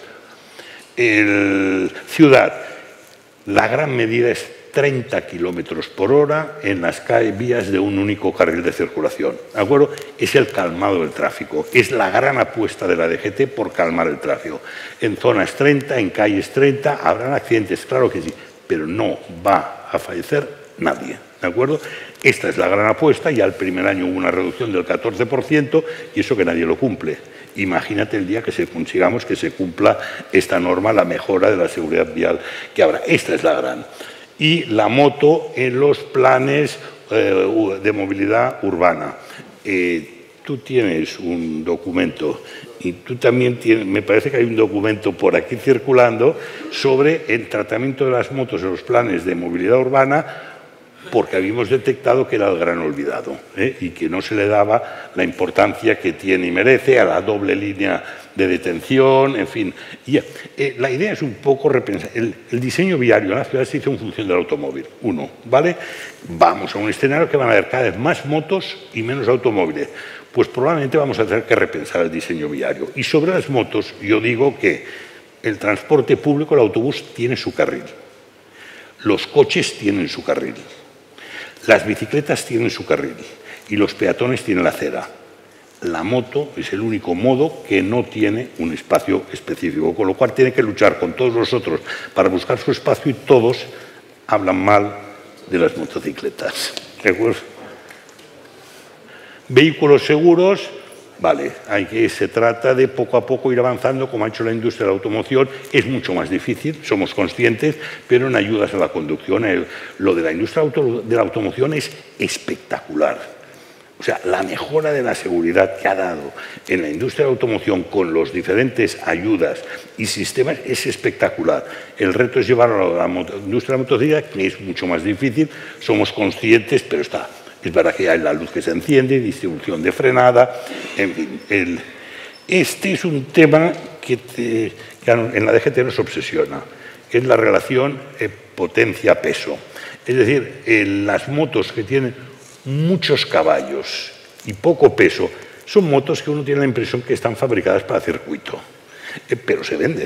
Ciudad, la gran medida es 30 kilómetros por hora en las vías de un único carril de circulación. ¿De acuerdo? Es el calmado del tráfico. Es la gran apuesta de la DGT por calmar el tráfico. En zonas 30, en calles 30, habrán accidentes, claro que sí, pero no va a fallecer nadie. ¿de acuerdo? Esta es la gran apuesta, ya el primer año hubo una reducción del 14% y eso que nadie lo cumple. Imagínate el día que consigamos que se cumpla esta norma, la mejora de la seguridad vial que habrá. Esta es la gran. Y la moto en los planes de movilidad urbana. Tú tienes un documento y tú también tienes, me parece que hay un documento por aquí circulando sobre el tratamiento de las motos en los planes de movilidad urbana, porque habíamos detectado que era el gran olvidado y que no se le daba la importancia que tiene y merece a la doble línea de detención, en fin. Y, la idea es un poco repensar. El diseño viario en la ciudad se hizo en función del automóvil. Uno, ¿vale? Vamos a un escenario que van a haber cada vez más motos y menos automóviles. Pues probablemente vamos a tener que repensar el diseño viario. Y sobre las motos, yo digo que el transporte público, el autobús, tiene su carril. Los coches tienen su carril. Las bicicletas tienen su carril y los peatones tienen la acera. La moto es el único modo que no tiene un espacio específico, con lo cual tiene que luchar con todos los otros para buscar su espacio y todos hablan mal de las motocicletas. ¿De acuerdo? Vehículos seguros, vale, se trata de poco a poco ir avanzando, como ha hecho la industria de la automoción. Es mucho más difícil, somos conscientes, pero en ayudas a la conducción. Lo de la industria de la automoción es espectacular. O sea, la mejora de la seguridad que ha dado en la industria de la automoción con los diferentes ayudas y sistemas es espectacular. El reto es llevarlo a la industria de la motocicleta, que es mucho más difícil, somos conscientes, pero está. Es verdad que hay la luz que se enciende, distribución de frenada, en fin. Este es un tema que en la DGT nos obsesiona, que es la relación potencia-peso. Es decir, las motos que tienen muchos caballos y poco peso son motos que uno tiene la impresión que están fabricadas para circuito, pero se venden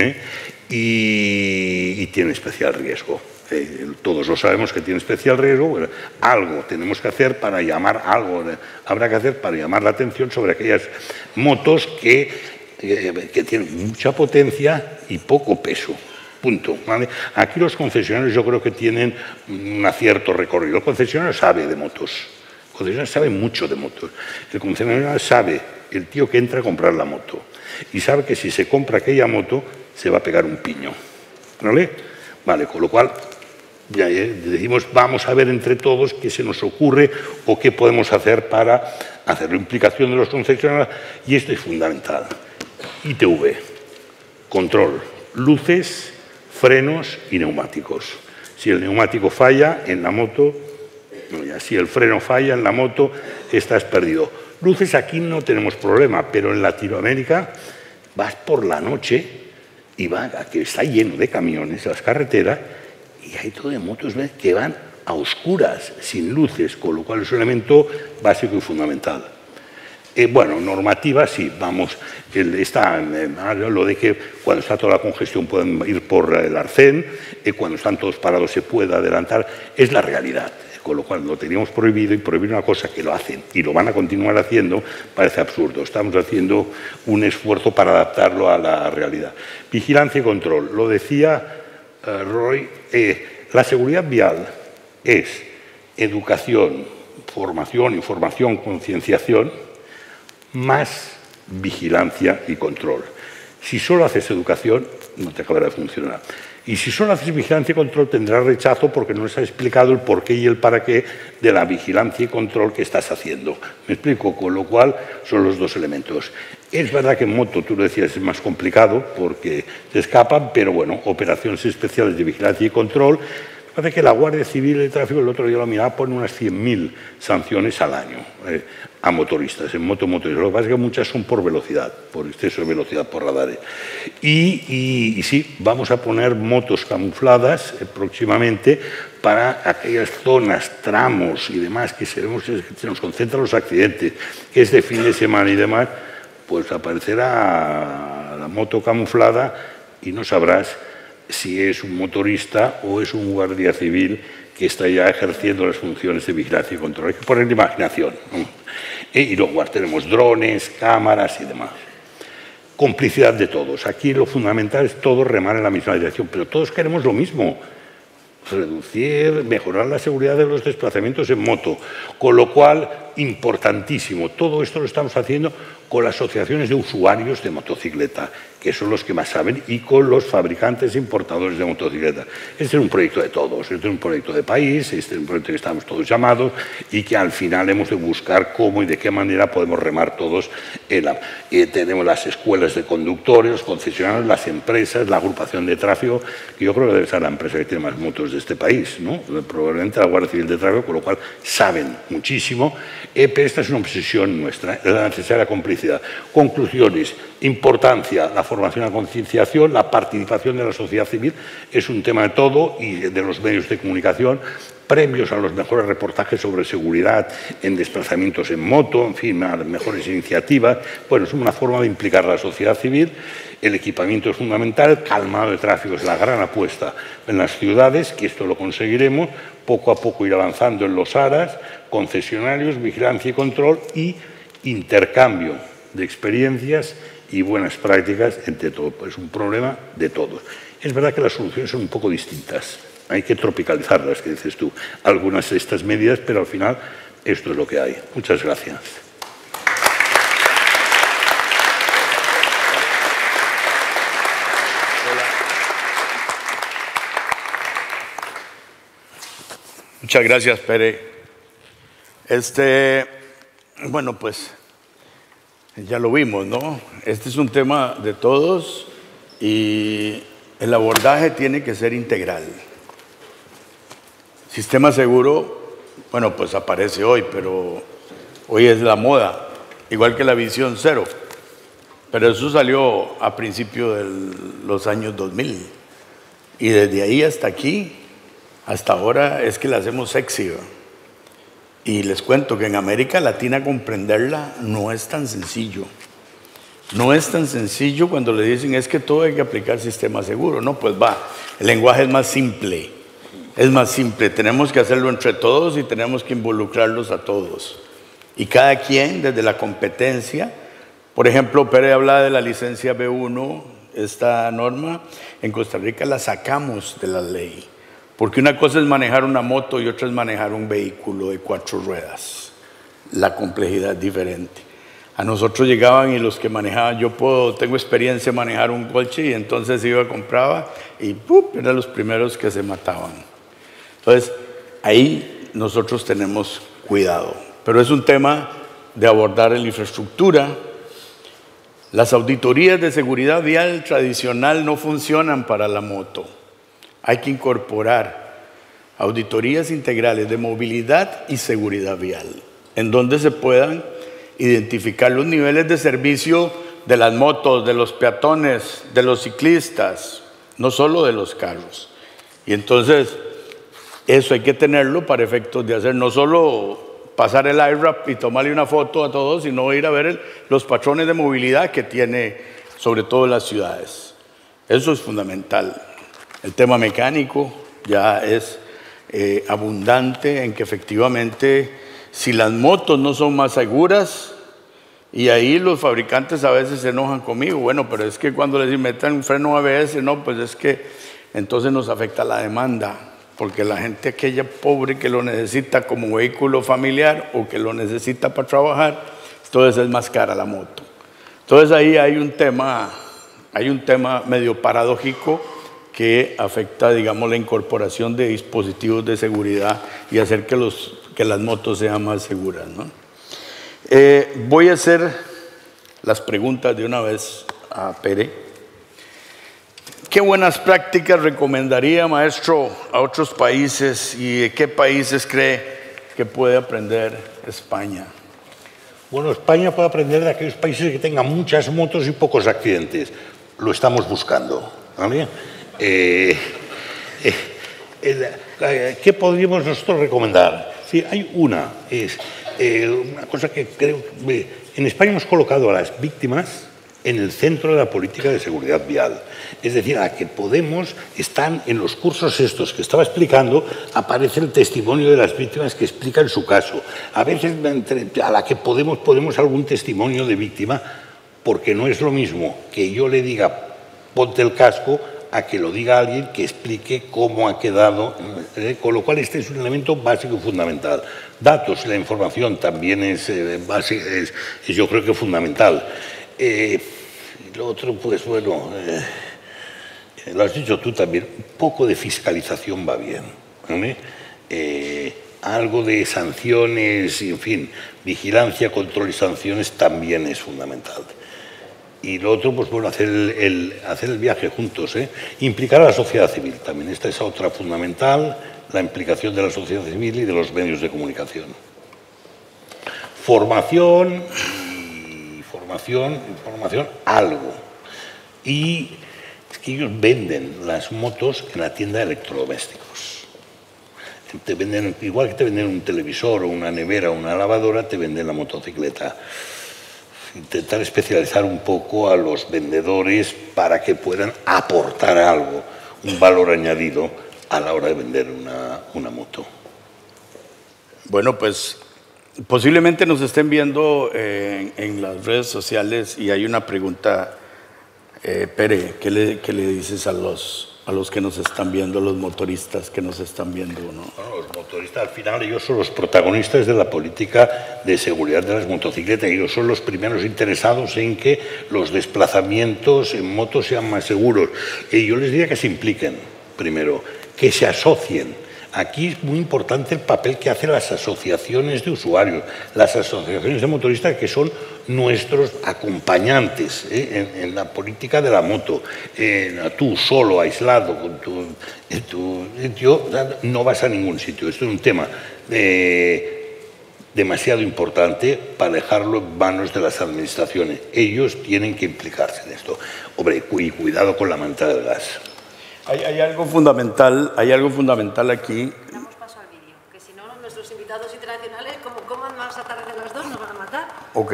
y tienen especial riesgo. Todos lo sabemos que tiene especial riesgo. Bueno, algo tenemos que hacer para llamar, habrá que hacer para llamar la atención sobre aquellas motos que tienen mucha potencia y poco peso. Punto. ¿Vale? Aquí los concesionarios yo creo que tienen un cierto recorrido. El concesionario sabe de motos. El concesionario sabe mucho de motos. El concesionario sabe, el tío que entra a comprar la moto, y sabe que si se compra aquella moto se va a pegar un piño. ¿Vale? Vale, con lo cual ya decimos, vamos a ver entre todos qué se nos ocurre o qué podemos hacer para hacer la implicación de los concesionarios, y esto es fundamental. ITV, control, luces, frenos y neumáticos. Si el neumático falla en la moto, si el freno falla en la moto, estás perdido. Luces aquí no tenemos problema, pero en Latinoamérica vas por la noche y que está lleno de camiones las carreteras y hay todo de motos que van a oscuras, sin luces, con lo cual es un elemento básico y fundamental. Bueno, normativa, sí, vamos, lo de que cuando está toda la congestión pueden ir por el arcén, cuando están todos parados se puede adelantar, es la realidad. Con lo cual lo teníamos prohibido, y prohibir una cosa que lo hacen y lo van a continuar haciendo parece absurdo. Estamos haciendo un esfuerzo para adaptarlo a la realidad. Vigilancia y control. Lo decía Roy, la seguridad vial es educación, formación, información, concienciación, más vigilancia y control. Si solo haces educación, no te acabará de funcionar. Y si solo haces vigilancia y control, tendrás rechazo porque no les has explicado el porqué y el para qué de la vigilancia y control que estás haciendo. ¿Me explico? Con lo cual son los dos elementos. Es verdad que en moto, tú lo decías, es más complicado porque se escapan, pero bueno, operaciones especiales de vigilancia y control. Me parece que la Guardia Civil de Tráfico, el otro día lo miraba, pone unas 100.000 sanciones al año a motoristas, en motoristas. Lo que pasa es que muchas son por velocidad, por exceso de velocidad, por radares. Y sí, vamos a poner motos camufladas próximamente para aquellas zonas, tramos y demás que se nos concentran los accidentes, que es de fin de semana y demás, pues aparecerá la moto camuflada y no sabrás si es un motorista o es un guardia civil que está ya ejerciendo las funciones de vigilancia y control. Hay que poner imaginación, ¿no? Y luego tenemos drones, cámaras y demás. Complicidad de todos. Aquí lo fundamental es todos remar en la misma dirección, pero todos queremos lo mismo. reducir, mejorar la seguridad de los desplazamientos en moto, con lo cual, importantísimo, todo esto lo estamos haciendo con las asociaciones de usuarios de motocicleta, que son los que más saben, y con los fabricantes e importadores de motocicletas. Este es un proyecto de todos, este es un proyecto de país, este es un proyecto que estamos todos llamados y que al final hemos de buscar cómo y de qué manera podemos remar todos. Tenemos las escuelas de conductores, los concesionarios, las empresas, la agrupación de tráfico, que yo creo que debe ser la empresa que tiene más motos de este país, ¿no? Probablemente la Guardia Civil de Tráfico, con lo cual saben muchísimo, pero esta es una obsesión nuestra, la necesaria complicidad. Conclusiones, importancia, la formación, la concienciación, la participación de la sociedad civil es un tema de todo y de los medios de comunicación, premios a los mejores reportajes sobre seguridad en desplazamientos en moto, en fin, a las mejores iniciativas. Bueno, es una forma de implicar a la sociedad civil. El equipamiento es fundamental, el calmado de tráfico es la gran apuesta en las ciudades, que esto lo conseguiremos, poco a poco ir avanzando en los ARAs, concesionarios, vigilancia y control y intercambio de experiencias y buenas prácticas entre todos. Es un problema de todos. Es verdad que las soluciones son un poco distintas. Hay que tropicalizarlas, que dices tú, algunas de estas medidas, pero al final esto es lo que hay. Muchas gracias. Muchas gracias, Pere. Bueno, pues ya lo vimos, ¿no? Este es un tema de todos y el abordaje tiene que ser integral. Sistema seguro, bueno, pues aparece hoy, pero hoy es la moda, igual que la visión cero. Pero eso salió a principios de los años 2000. Y desde ahí hasta aquí, hasta ahora, es que la hacemos sexy, ¿no? Y les cuento que en América Latina comprenderla no es tan sencillo. No es tan sencillo cuando le dicen es que todo hay que aplicar sistema seguro. No, pues va, el lenguaje es más simple. Es más simple, tenemos que hacerlo entre todos y tenemos que involucrarlos a todos. Y cada quien desde la competencia, por ejemplo, Pere habla de la licencia B1, esta norma, en Costa Rica la sacamos de la ley. Porque una cosa es manejar una moto y otra es manejar un vehículo de 4 ruedas. La complejidad es diferente. A nosotros llegaban y los que manejaban, tengo experiencia en manejar un coche y entonces iba, compraba y eran los primeros que se mataban. Entonces, ahí nosotros tenemos cuidado. Pero es un tema de abordar en la infraestructura. Las auditorías de seguridad vial tradicional no funcionan para la moto. Hay que incorporar auditorías integrales de movilidad y seguridad vial, en donde se puedan identificar los niveles de servicio de las motos, de los peatones, de los ciclistas, no solo de los carros. Y entonces, eso hay que tenerlo para efectos de hacer no solo pasar el IRAP y tomarle una foto a todos, sino ir a ver los patrones de movilidad que tiene, sobre todo las ciudades. Eso es fundamental. El tema mecánico ya es abundante en que efectivamente si las motos no son más seguras, y ahí los fabricantes a veces se enojan conmigo, bueno, pero es que cuando les metan un freno ABS, no, pues es que entonces nos afecta la demanda, porque la gente aquella pobre que lo necesita como vehículo familiar o que lo necesita para trabajar, entonces es más cara la moto. Entonces ahí hay un tema medio paradójico que afecta, digamos, la incorporación de dispositivos de seguridad y hacer que las motos sean más seguras, ¿no? Voy a hacer las preguntas de una vez a Pere. ¿Qué buenas prácticas recomendaría, maestro, a otros países y de qué países cree que puede aprender España? Bueno, España puede aprender de aquellos países que tengan muchas motos y pocos accidentes. Lo estamos buscando, ¿vale? ¿Qué podríamos nosotros recomendar? Sí, hay una cosa que creo que en España hemos colocado a las víctimas en el centro de la política de seguridad vial. Es decir, a la que podemos, están en los cursos estos que estaba explicando, aparece el testimonio de las víctimas que explican su caso. A veces a la que podemos algún testimonio de víctima, porque no es lo mismo que yo le diga ponte el casco a que lo diga alguien que explique cómo ha quedado, con lo cual este es un elemento básico y fundamental. Datos, la información también es yo creo que fundamental. Lo otro, pues bueno, lo has dicho tú también, un poco de fiscalización va bien, ¿vale? Algo de sanciones, en fin, vigilancia, control y sanciones también es fundamental. Y lo otro, pues bueno, hacer el viaje juntos, implicar a la sociedad civil también. Esta es otra fundamental, la implicación de la sociedad civil y de los medios de comunicación. Formación, algo. Y es que ellos venden las motos en la tienda de electrodomésticos. Te venden, igual que te venden un televisor o una nevera o una lavadora, te venden la motocicleta. Intentar especializar un poco a los vendedores para que puedan aportar algo, un valor añadido a la hora de vender una moto. Bueno, pues posiblemente nos estén viendo en las redes sociales y hay una pregunta, Pere, ¿qué le dices a los que nos están viendo, los motoristas que nos están viendo, ¿no? Bueno, los motoristas al final ellos son los protagonistas de la política de seguridad de las motocicletas. Ellos son los primeros interesados en que los desplazamientos en moto sean más seguros. Y yo les diría que se impliquen primero, que se asocien. Aquí es muy importante el papel que hacen las asociaciones de usuarios, las asociaciones de motoristas que son nuestros acompañantes en la política de la moto. Tú solo, aislado, con tu sitio, no vas a ningún sitio. Esto es un tema demasiado importante para dejarlo en manos de las administraciones. Ellos tienen que implicarse en esto. Hombre, y cuidado con la manta del gas. Hay algo fundamental aquí. Damos paso al vídeo, que si no, nuestros invitados internacionales, como coman más a tarde de las 2, nos van a matar. Ok.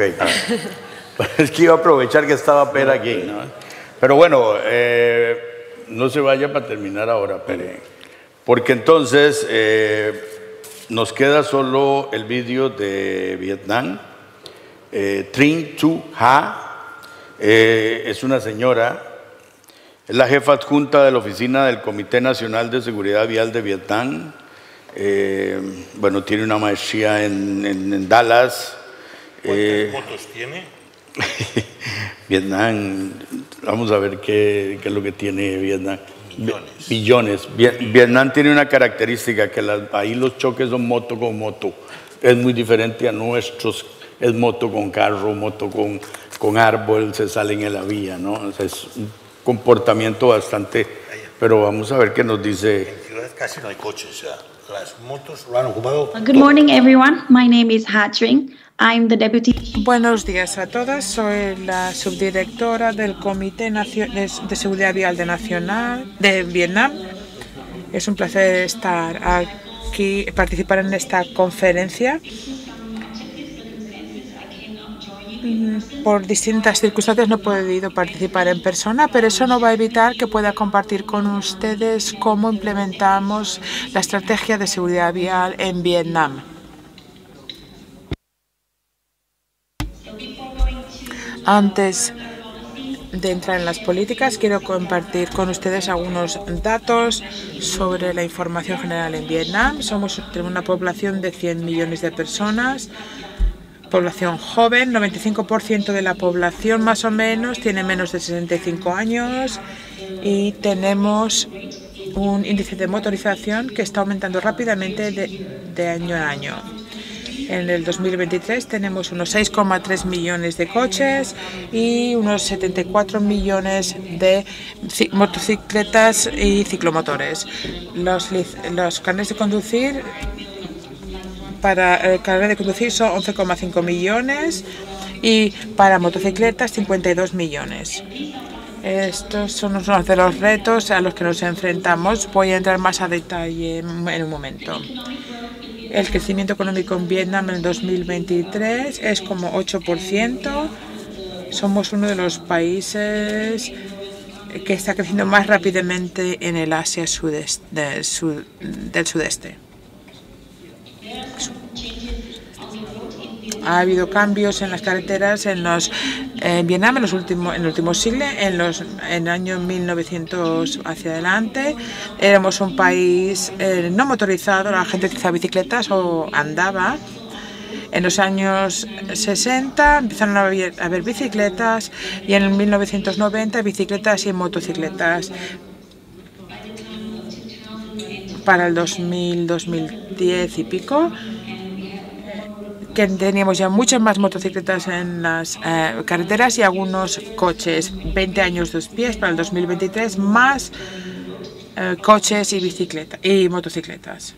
Es que iba a aprovechar que estaba Pere aquí, ¿no? Pero bueno, no se vaya para terminar ahora, Pere. Porque entonces nos queda solo el vídeo de Vietnam. Trinh Thu Ha es una señora. Es la jefa adjunta de la oficina del Comité Nacional de Seguridad Vial de Vietnam. Bueno, tiene una maestría en Dallas. ¿Cuántas motos tiene? Vietnam, vamos a ver qué es lo que tiene Vietnam. Billones. Vietnam tiene una característica, que ahí los choques son moto con moto. Es muy diferente a nuestros, es moto con carro, moto con árbol, se salen en la vía, ¿no? O sea, es un comportamiento bastante, pero vamos a ver qué nos dice. En ciudad casi no hay coches, o sea, las motos lo han ocupado. Good morning, everyone. My name is Ha Trinh. I'm the deputy. Buenos días a todas. Soy la subdirectora del Comité de Seguridad Vial de Vietnam. Es un placer estar aquí, participar en esta conferencia. Por distintas circunstancias no he podido participar en persona, pero eso no va a evitar que pueda compartir con ustedes cómo implementamos la estrategia de seguridad vial en Vietnam. Antes de entrar en las políticas, quiero compartir con ustedes algunos datos sobre la información general en Vietnam. Tenemos una población de 100 millones de personas. Población joven, 95% de la población más o menos tiene menos de 65 años y tenemos un índice de motorización que está aumentando rápidamente de año en año. En el 2023 tenemos unos 6,3 millones de coches y unos 74 millones de motocicletas y ciclomotores. Los carnets de conducir para el carnet de conducir son 11,5 millones y para motocicletas 52 millones. Estos son unos de los retos a los que nos enfrentamos. Voy a entrar más a detalle en un momento. El crecimiento económico en Vietnam en el 2023 es como 8%. Somos uno de los países que está creciendo más rápidamente en el Asia del sudeste. ha habido cambios en las carreteras en Vietnam en el último siglo, en el año 1900 hacia adelante. Éramos un país no motorizado, la gente utilizaba bicicletas o andaba. En los años 60 empezaron a haber bicicletas y en el 1990 bicicletas y motocicletas. Para el 2010 y pico, que teníamos ya muchas más motocicletas en las carreteras y algunos coches. 20 años después, para el 2023, más coches y motocicletas.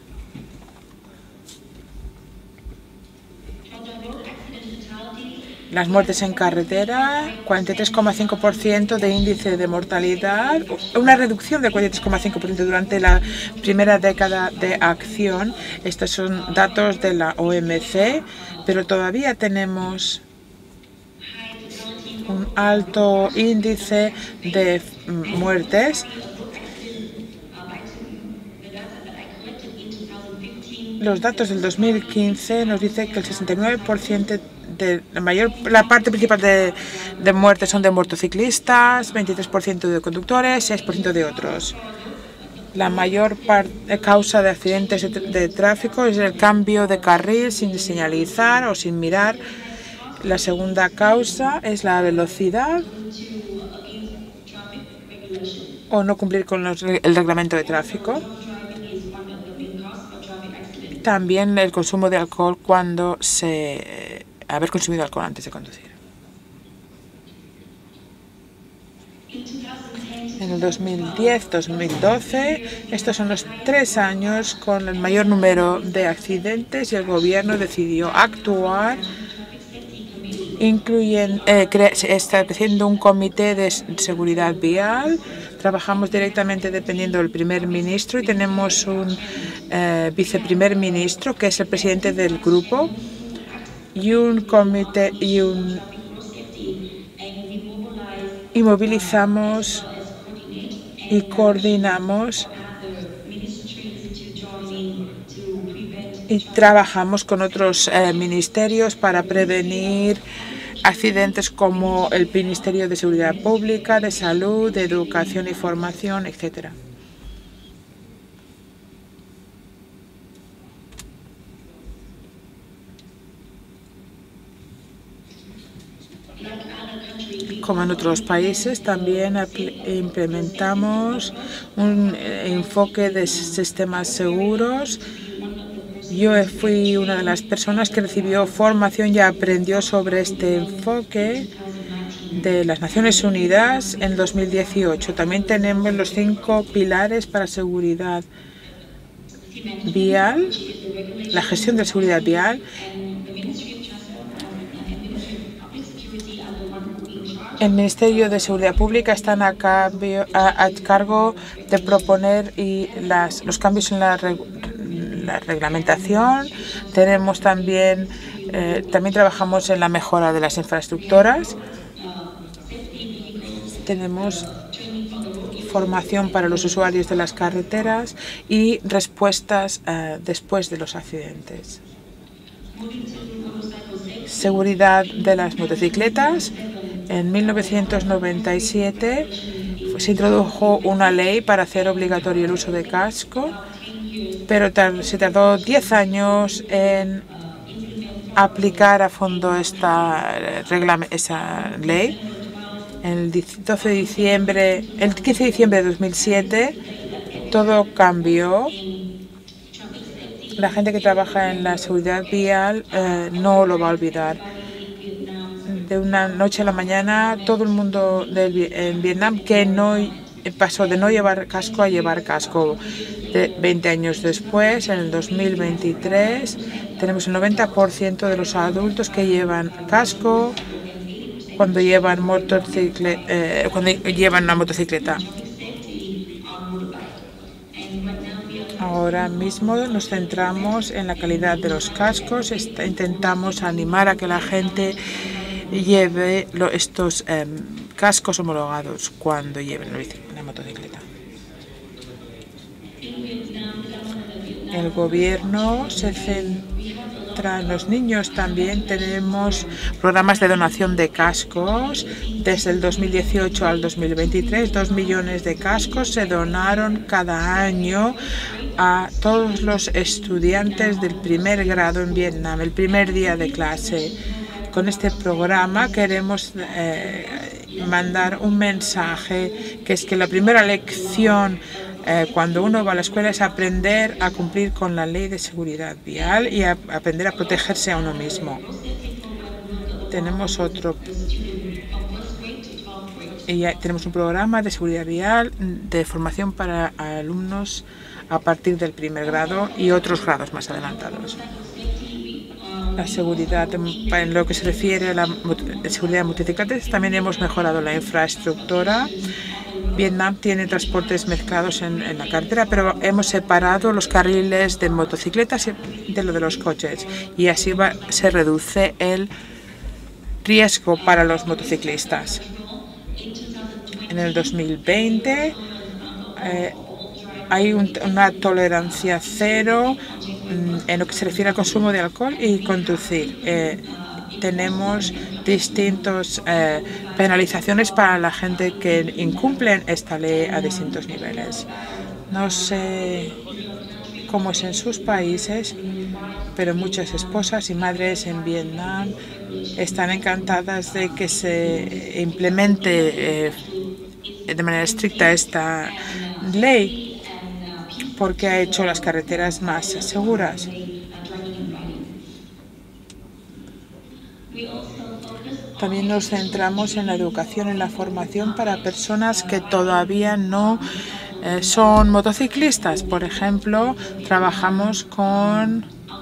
Las muertes en carretera, 43,5% de índice de mortalidad, una reducción del 43,5% durante la primera década de acción. Estos son datos de la OMC, pero todavía tenemos un alto índice de muertes. Los datos del 2015 nos dicen que el 69% la parte principal de muertes son de motociclistas, 23% de conductores, 6% de otros. La mayor causa de accidentes de tráfico es el cambio de carril sin señalizar o sin mirar. La segunda causa es la velocidad o no cumplir con el reglamento de tráfico. También el consumo de alcohol haber consumido alcohol antes de conducir. En el 2010-2012, estos son los 3 años con el mayor número de accidentes y el gobierno decidió actuar estableciendo un comité de seguridad vial. Trabajamos directamente dependiendo del primer ministro y tenemos un viceprimer ministro que es el presidente del grupo y un comité y movilizamos y coordinamos y trabajamos con otros ministerios para prevenir accidentes como el Ministerio de Seguridad Pública, de Salud, de Educación y Formación, etcétera. Como en otros países, también implementamos un enfoque de sistemas seguros. Yo fui una de las personas que recibió formación y aprendió sobre este enfoque de las Naciones Unidas en 2018. También tenemos los 5 pilares para seguridad vial, la gestión de seguridad vial. El Ministerio de Seguridad Pública están a cargo de proponer los cambios en la reglamentación. Tenemos también trabajamos en la mejora de las infraestructuras. Tenemos formación para los usuarios de las carreteras y respuestas después de los accidentes. Seguridad de las motocicletas. En 1997 se introdujo una ley para hacer obligatorio el uso de casco, pero se tardó 10 años en aplicar a fondo esa ley. El 15 de diciembre de 2007 todo cambió. La gente que trabaja en la seguridad vial no lo va a olvidar. De una noche a la mañana, todo el mundo en Vietnam que pasó de no llevar casco a llevar casco. 20 años después, en el 2023, tenemos el 90% de los adultos que llevan casco cuando llevan una motocicleta. Ahora mismo nos centramos en la calidad de los cascos. Intentamos animar a que la gente lleve estos cascos homologados cuando lleven una motocicleta. El gobierno se centra en los niños. También tenemos programas de donación de cascos. Desde el 2018 al 2023, 2 millones de cascos se donaron cada año a todos los estudiantes del primer grado en Vietnam, el primer día de clase. Con este programa queremos mandar un mensaje, que es que la primera lección cuando uno va a la escuela es aprender a cumplir con la ley de seguridad vial y aprender a protegerse a uno mismo. Tenemos tenemos un programa de seguridad vial, de formación para alumnos a partir del primer grado y otros grados más adelantados. La seguridad, en lo que se refiere a la seguridad de motocicletas, también hemos mejorado la infraestructura. Vietnam tiene transportes mezclados en la carretera, pero hemos separado los carriles de motocicletas de lo de los coches, y así se reduce el riesgo para los motociclistas. En el 2020 hay una tolerancia cero en lo que se refiere al consumo de alcohol y conducir. Tenemos distintas penalizaciones para la gente que incumple esta ley a distintos niveles. No sé cómo es en sus países, pero muchas esposas y madres en Vietnam están encantadas de que se implemente de manera estricta esta ley, porque ha hecho las carreteras más seguras. También nos centramos en la educación, en la formación para personas que todavía no son motociclistas. Por ejemplo, trabajamos con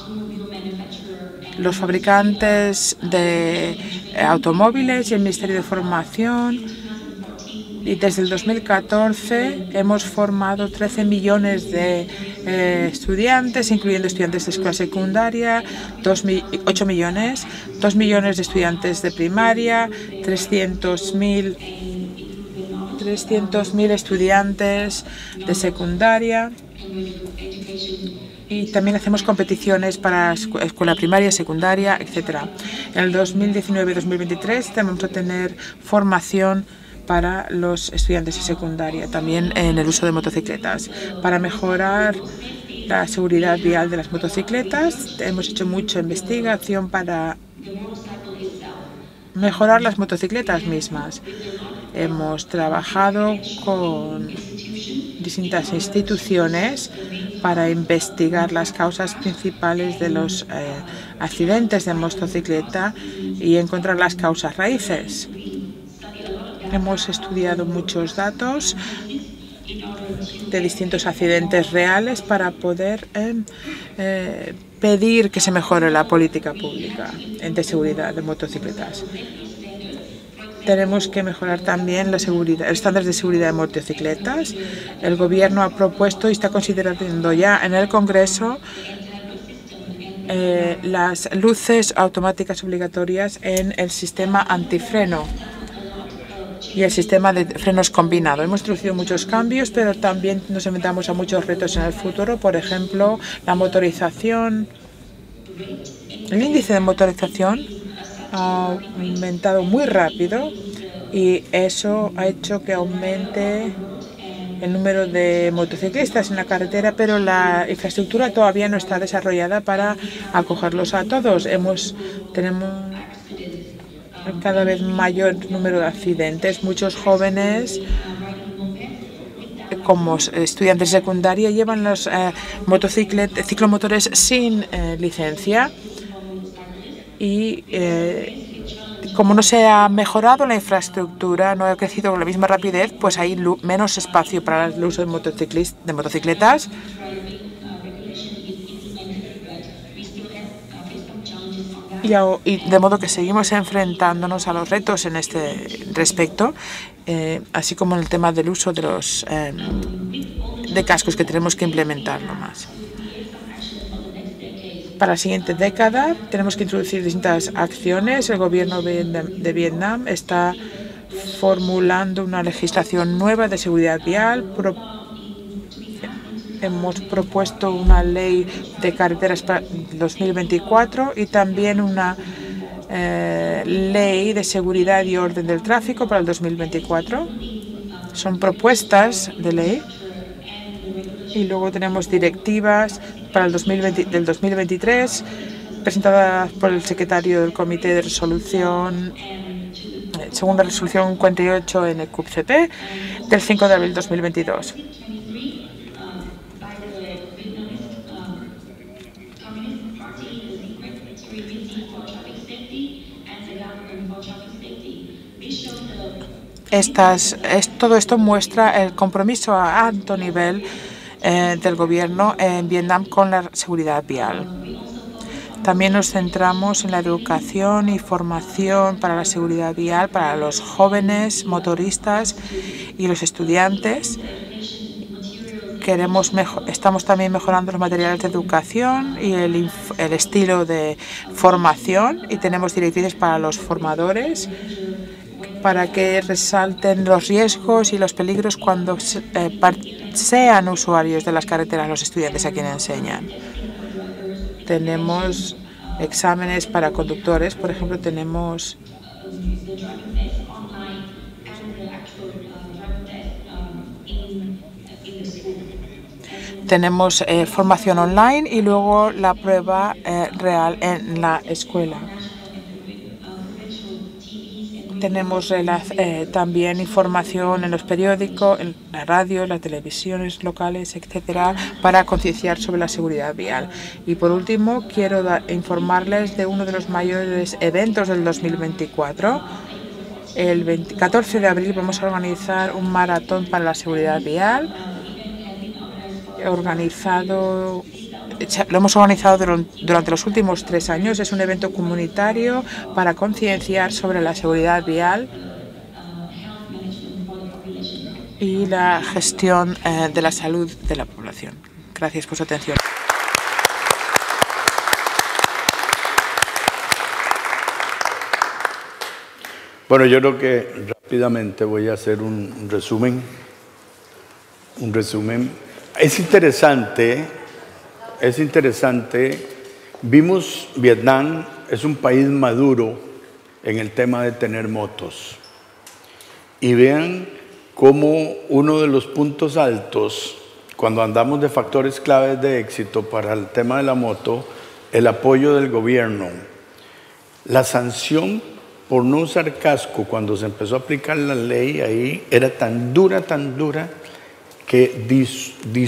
los fabricantes de automóviles y el Ministerio de Formación. Y desde el 2014 hemos formado 13 millones de estudiantes, incluyendo estudiantes de escuela secundaria, 8 millones, 2 millones de estudiantes de primaria, 300.000 estudiantes de secundaria. Y también hacemos competiciones para escuela primaria, secundaria, etc. En el 2019-2023 vamos a tener formación para los estudiantes de secundaria, también en el uso de motocicletas. Para mejorar la seguridad vial de las motocicletas, hemos hecho mucha investigación para mejorar las motocicletas mismas. Hemos trabajado con distintas instituciones para investigar las causas principales de los accidentes de motocicleta y encontrar las causas raíces. Hemos estudiado muchos datos de distintos accidentes reales para poder pedir que se mejore la política pública de seguridad de motocicletas. Tenemos que mejorar también la seguridad, estándares de seguridad de motocicletas. El gobierno ha propuesto y está considerando ya en el Congreso las luces automáticas obligatorias en el sistema antifreno y el sistema de frenos combinado. Hemos introducido muchos cambios, pero también nos enfrentamos a muchos retos en el futuro. Por ejemplo, la motorización. El índice de motorización ha aumentado muy rápido y eso ha hecho que aumente el número de motociclistas en la carretera, pero la infraestructura todavía no está desarrollada para acogerlos a todos. Tenemos cada vez mayor número de accidentes. Muchos jóvenes, como estudiantes de secundaria, llevan los ciclomotores sin licencia y como no se ha mejorado la infraestructura, no ha crecido con la misma rapidez, pues hay menos espacio para el uso de motocicletas. Y de modo que seguimos enfrentándonos a los retos en este respecto, así como en el tema del uso de los de cascos, que tenemos que implementarlo más. Para la siguiente década tenemos que introducir distintas acciones. El gobierno de Vietnam está formulando una legislación nueva de seguridad vial. hemos propuesto una ley de carreteras para 2024 y también una ley de seguridad y orden del tráfico para el 2024. Son propuestas de ley. Y luego tenemos directivas para el 2023 presentadas por el secretario del Comité de Resolución, según la resolución 48 en el CUP-CP del 5 de abril de 2022. Todo esto muestra el compromiso a alto nivel del gobierno en Vietnam con la seguridad vial. También nos centramos en la educación y formación para la seguridad vial para los jóvenes motoristas y los estudiantes. Estamos también mejorando los materiales de educación y el estilo de formación, y tenemos directrices para los formadores para que resalten los riesgos y los peligros cuando sean usuarios de las carreteras los estudiantes a quienes enseñan. Tenemos exámenes para conductores, por ejemplo, tenemos formación online y luego la prueba real en la escuela. Tenemos también información en los periódicos, en la radio, en las televisiones locales, etcétera, para concienciar sobre la seguridad vial. Y por último, quiero informarles de uno de los mayores eventos del 2024. El 14 de abril vamos a organizar un maratón para la seguridad vial. Lo hemos organizado durante los últimos 3 años. Es un evento comunitario para concienciar sobre la seguridad vial y la gestión de la salud de la población. Gracias por su atención. Bueno, yo creo que rápidamente voy a hacer un resumen. Es interesante, vimos Vietnam es un país maduro en el tema de tener motos. Y vean cómo uno de los puntos altos, cuando andamos de factores claves de éxito para el tema de la moto, el apoyo del gobierno. La sanción por no usar casco cuando se empezó a aplicar la ley ahí era tan dura, que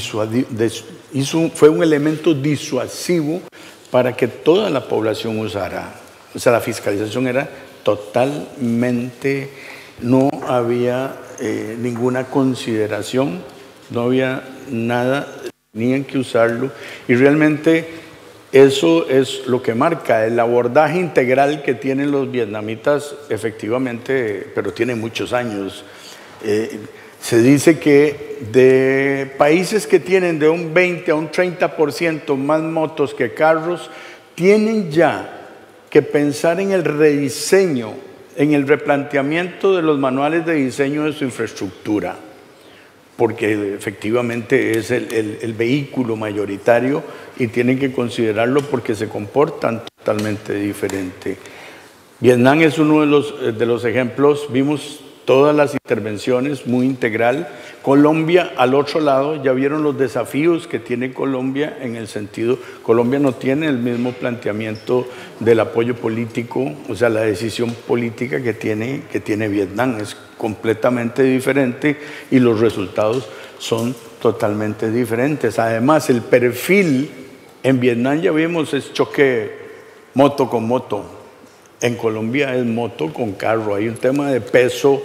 fue un elemento disuasivo para que toda la población usara. O sea, la fiscalización era totalmente, no había ninguna consideración, no había nada, tenían que usarlo. Y realmente eso es lo que marca el abordaje integral que tienen los vietnamitas, efectivamente, pero tiene muchos años. Se dice que de países que tienen de un 20 a un 30% más motos que carros, tienen ya que pensar en el rediseño, en el replanteamiento de los manuales de diseño de su infraestructura, porque efectivamente es el vehículo mayoritario y tienen que considerarlo porque se comportan totalmente diferente. Vietnam es uno de los ejemplos. Vimos todas las intervenciones, muy integral. Colombia, al otro lado, ya vieron los desafíos que tiene Colombia en el sentido, Colombia no tiene el mismo planteamiento del apoyo político, o sea, la decisión política que tiene Vietnam, es completamente diferente y los resultados son totalmente diferentes. Además, el perfil en Vietnam ya vimos es choque moto con moto, en Colombia es moto con carro, hay un tema de peso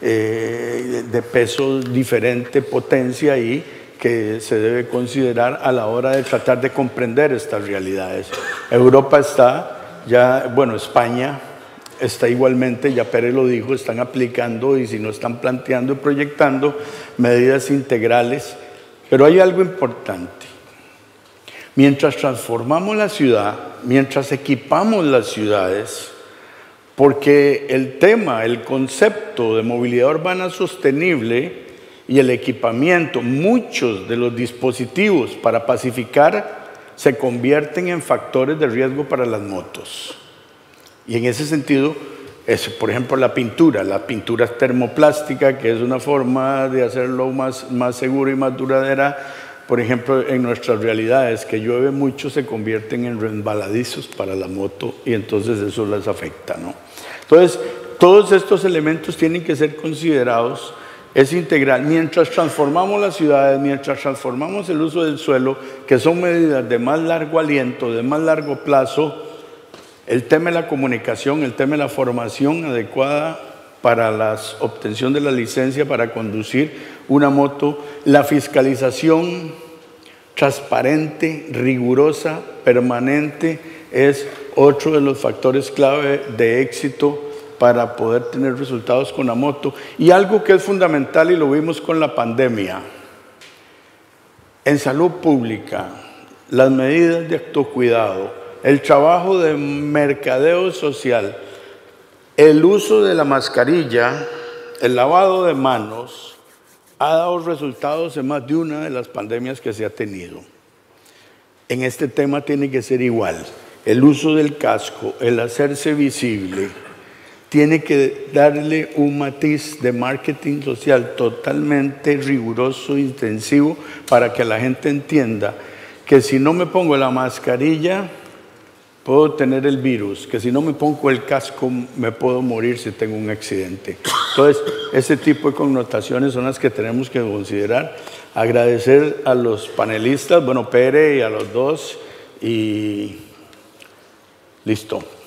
diferente, potencia ahí, que se debe considerar a la hora de tratar de comprender estas realidades. Europa está ya, bueno, España está igualmente, ya Pérez lo dijo, están aplicando y si no están planteando y proyectando medidas integrales, pero hay algo importante. Mientras transformamos la ciudad, mientras equipamos las ciudades, porque el tema, el concepto de movilidad urbana sostenible y el equipamiento, muchos de los dispositivos para pacificar se convierten en factores de riesgo para las motos. Y en ese sentido, por ejemplo, la pintura termoplástica, que es una forma de hacerlo más seguro y más duradera. Por ejemplo, en nuestras realidades, que llueve mucho, se convierten en resbaladizos para la moto y entonces eso les afecta, ¿no? Entonces, todos estos elementos tienen que ser considerados. Es integral. Mientras transformamos las ciudades, mientras transformamos el uso del suelo, que son medidas de más largo aliento, de más largo plazo, el tema de la comunicación, el tema de la formación adecuada para la obtención de la licencia para conducir una moto, la fiscalización transparente, rigurosa, permanente, es otro de los factores clave de éxito para poder tener resultados con la moto. Y algo que es fundamental, y lo vimos con la pandemia, en salud pública, las medidas de autocuidado, el trabajo de mercadeo social, el uso de la mascarilla, el lavado de manos, ha dado resultados en más de una de las pandemias que se ha tenido. En este tema tiene que ser igual. El uso del casco, el hacerse visible, tiene que darle un matiz de marketing social totalmente riguroso, intensivo, para que la gente entienda que si no me pongo la mascarilla, puedo tener el virus, que si no me pongo el casco, me puedo morir si tengo un accidente. Entonces, ese tipo de connotaciones son las que tenemos que considerar. Agradecer a los panelistas, bueno, Pere y a los dos, y listo.